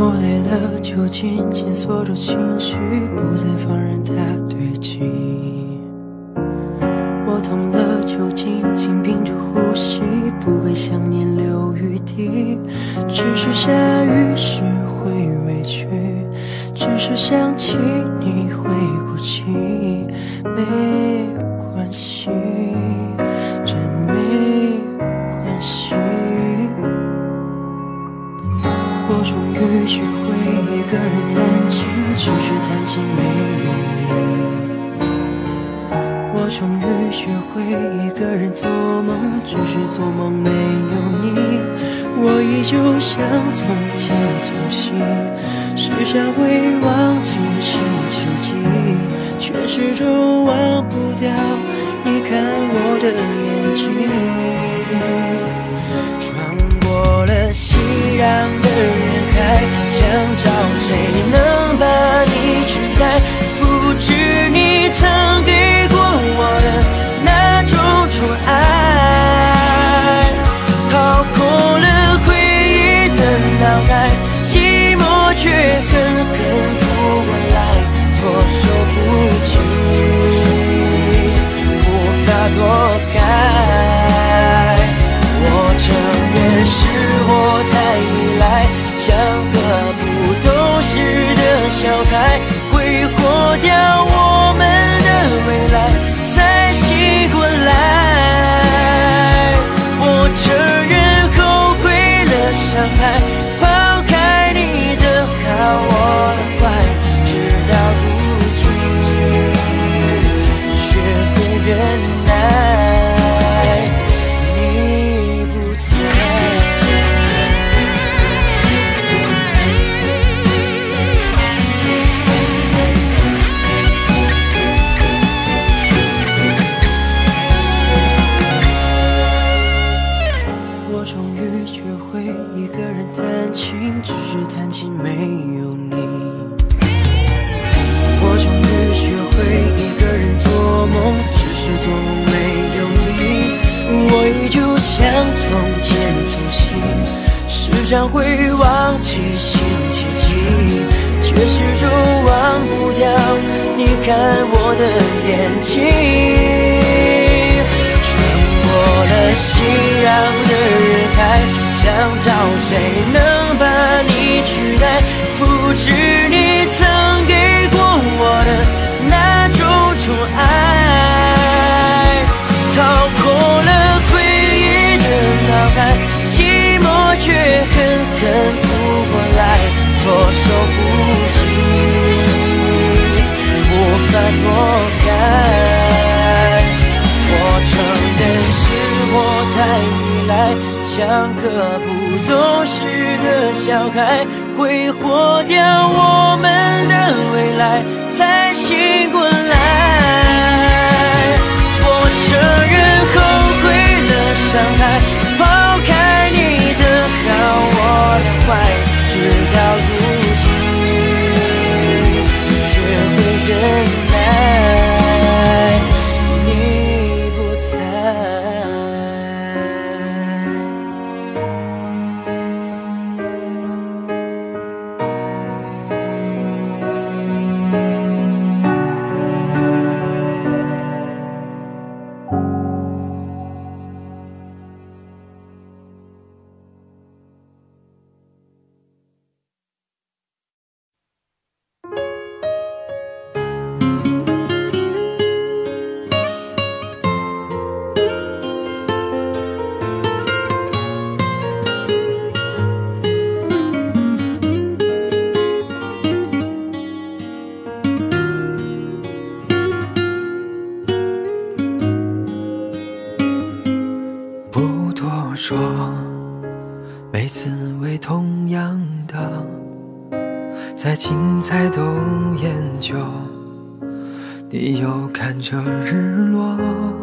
我累了就紧紧锁住情绪，不再放任它堆积。我痛了就紧紧屏住呼吸，不给想念留余地。只是下雨时会委屈，只是想起你会哭泣。没关系，真没关系。我终于学会一个人弹琴，只是弹琴没有你。我终于学会一个人做梦，只是做梦没有你。我依旧像从前粗心，时常会忘记星期几，却始终忘不掉你看我的眼睛。穿过了熙攘的人海，想找谁能把你取代，复制你曾给过我的那种宠爱，逃过了回忆的脑袋，寂寞却狠狠扑过来，措手不及，无法躲开。我承认是我太依赖，像个不懂事的小孩，挥霍掉我们的未来，才醒过来。我承认后悔了伤害，抛开你的好我的坏，直到如今学会忍耐，你不在。我终于学会一个人弹琴，只是弹琴没有你。我终于学会一个人做梦，只是做梦没有你。我依旧像从前粗心，时常会忘记星期几，却始终忘不掉你看我的眼睛。穿过了熙攘的人海，想找谁能把你取代，复制你曾给过我的那种宠爱，逃过了回忆的脑海，寂寞却狠狠扑过来，措手不及，无法躲开。我承认是我太依赖，像个不懂事的小孩，挥霍掉我们的未来，才醒过来。我承认后悔了伤害，抛开你的好我的坏，直到如今学会忍耐，你不在。 说每次为同样的，再精彩都研究，你又看着日落，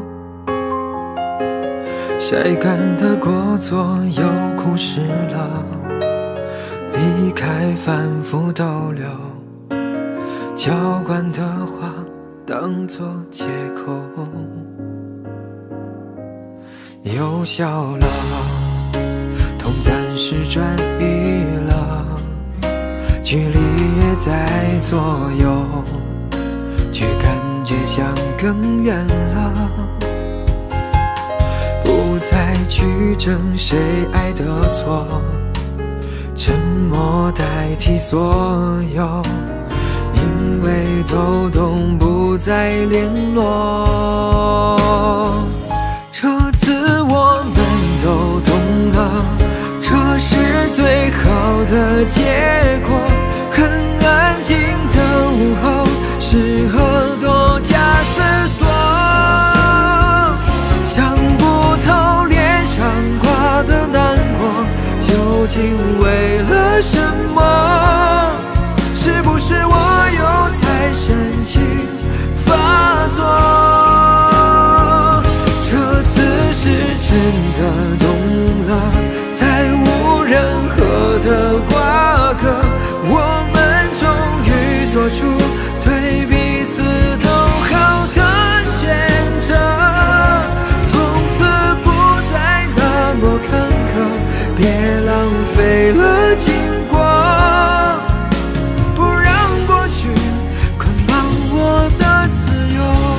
晒干的果座又枯湿了，离开反复逗留，浇灌的花当作借口，又笑了，痛暂时转移了， 距离越在左右，却感觉像更远了。不再去争谁爱的错，沉默代替所有，因为都懂不再联络。这次我们都懂了，这是最好的结果。很安静的午后，适合多加思索。想不透脸上挂的难过，究竟为了什么？是不是我又太深情发作？这次是真的懂了，才无任何的瓜葛。我们终于做出对彼此都好的选择，从此不再那么坎坷，别浪费了经过，不让过去捆绑我的自由。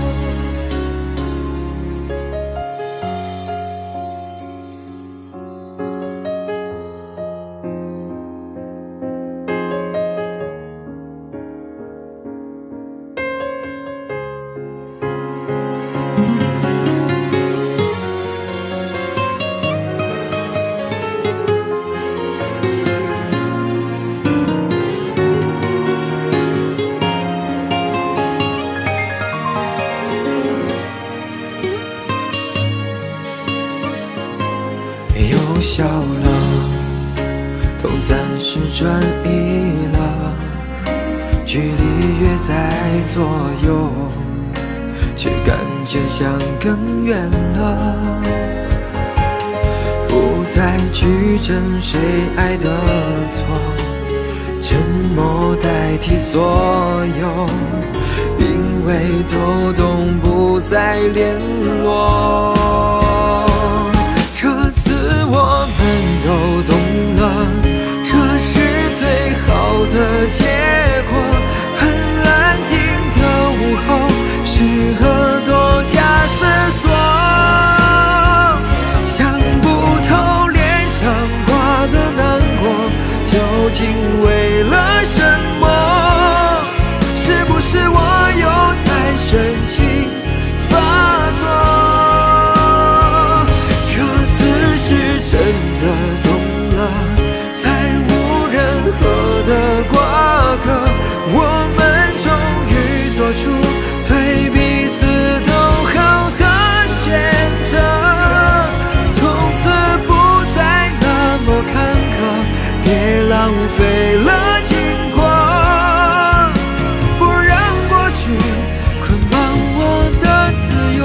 又笑了，都暂时转移了，距离越在左右，却感觉像更远了。不再去争谁爱的错，沉默代替所有，因为都懂不再联络。这次我们都懂了，这是最好的结果。很安静的午后，适合多加思索。想不透脸上挂的难过，究竟为了什么？是不是我又太深情发作？是真的懂了，才无任何的瓜葛。我们终于做出对彼此都好的选择，从此不再那么坎坷，别浪费了经过，不让过去捆绑我的自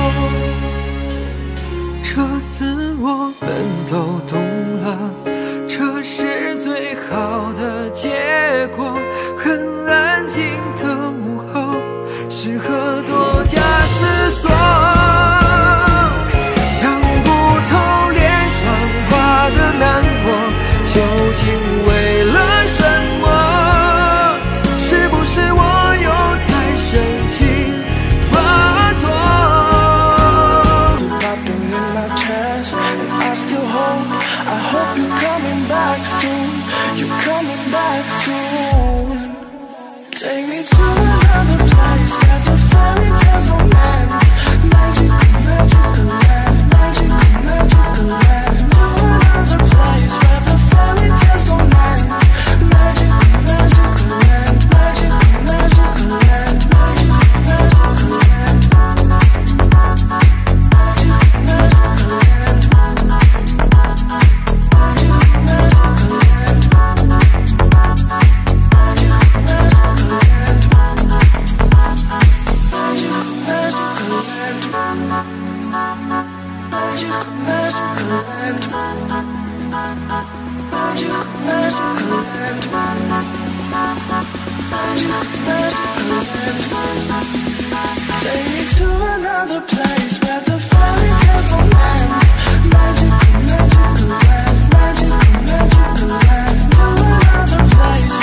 由。这次我们都懂了，这是最好的结果。很安静的午后，适合多加思索。想不透脸上挂的难过，究竟为了什么？是不是我又太深情发作 ？I still hope, I hope you're coming back soon. You're coming back soon. Take me to another place where the fairy tales don't end. Magical, magical land, magical, magical land. To another place where the fairy tales don't end. Magical, magical land, magical, magical land, magical, magical land. Magical, magical land. Take me to another place where the fairy tales don't end. Magical, magical land, magical, magical land. To another place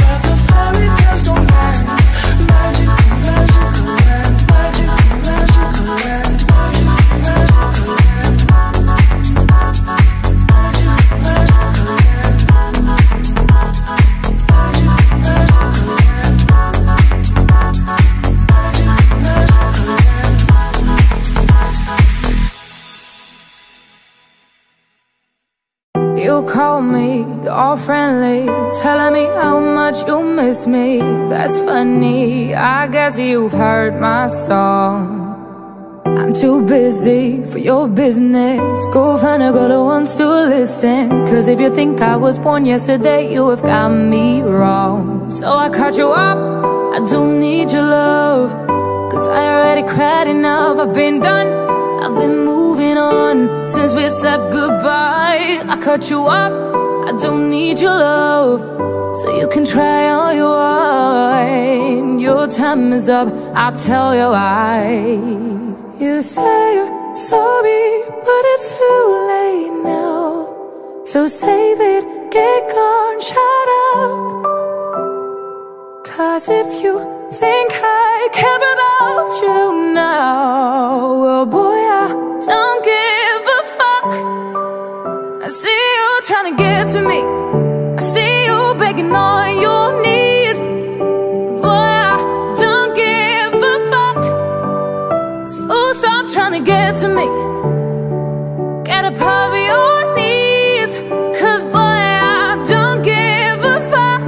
me, all friendly, telling me how much you miss me. That's funny, I guess you've heard my song. I'm too busy for your business. Go find a girl who wants to listen. Cause if you think I was born yesterday, you have got me wrong. So I cut you off, I don't need your love. Cause I already cried enough, I've been done, I've been moving on since we said goodbye. I cut you off, I don't need your love. So you can try all you want. Your time is up, I'll tell you why. You say you're sorry, but it's too late now. So save it, get gone, shut up. Cause if you think I care about you now, well boy, I don't give a fuck. I see you trying to get to me, I see you begging on your knees. Boy, I don't give a fuck. So stop trying to get to me, get up off your knees. Cause boy, I don't give a fuck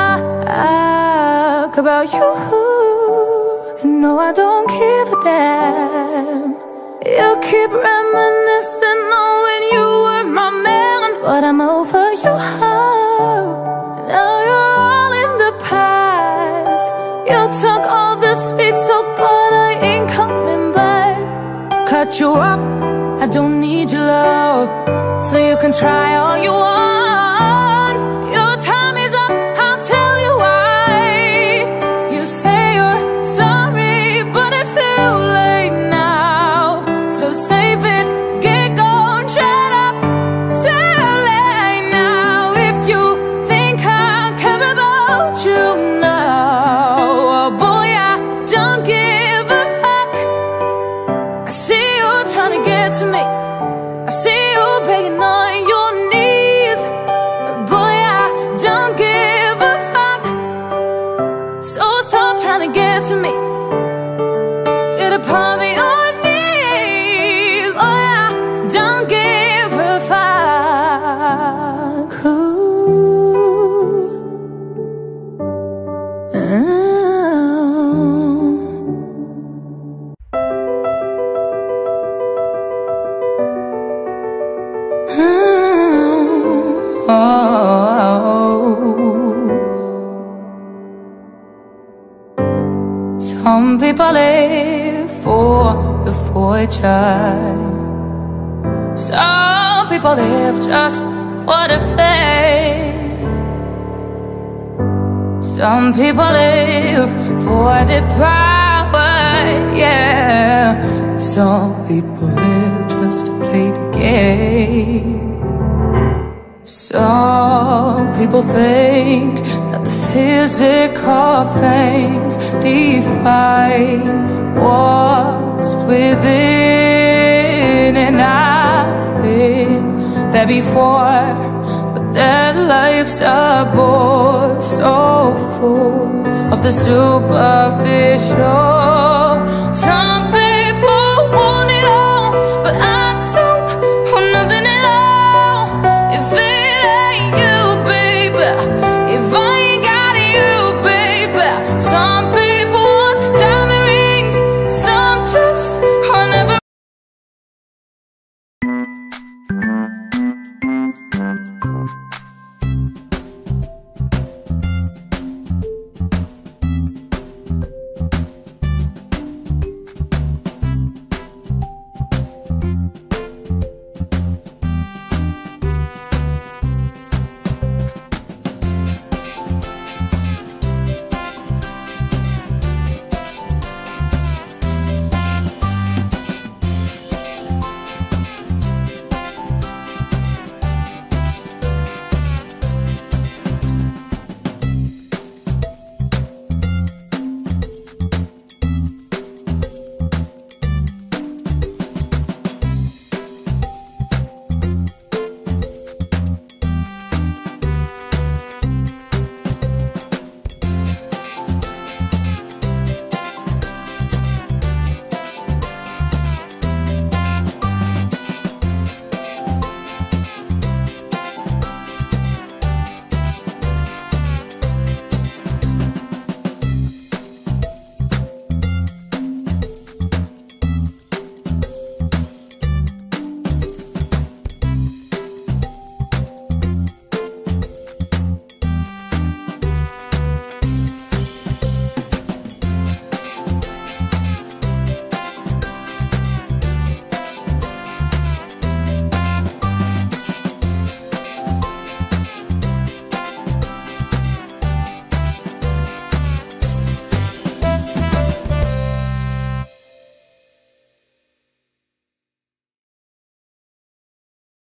about you. No, I don't give a damn. You keep reminiscing on when you were my man, but I'm over you. Now you're all in the past. You took all the sweet talk, but I ain't coming back. Cut you off, I don't need your love. So you can try all you want. Your time is up, I'll tell you why. You say you're sorry, but it's too late now. So save it, get gone, shut up. Too late now. If you think I care about you now, oh boy, I don't give a fuck. I see you trying to get to me, I see you begging on your knees. Boy, I don't give a fuck. So stop trying to get to me, get up on your knees. Boy, I don't give a fuck. Some people live for the fortune, some people live just for the fame. Some people live for the power, yeah. Some people live just to play the game. Some people think that the physical things define what's within. And I've been there before, but that life's a bore so full of the superficial.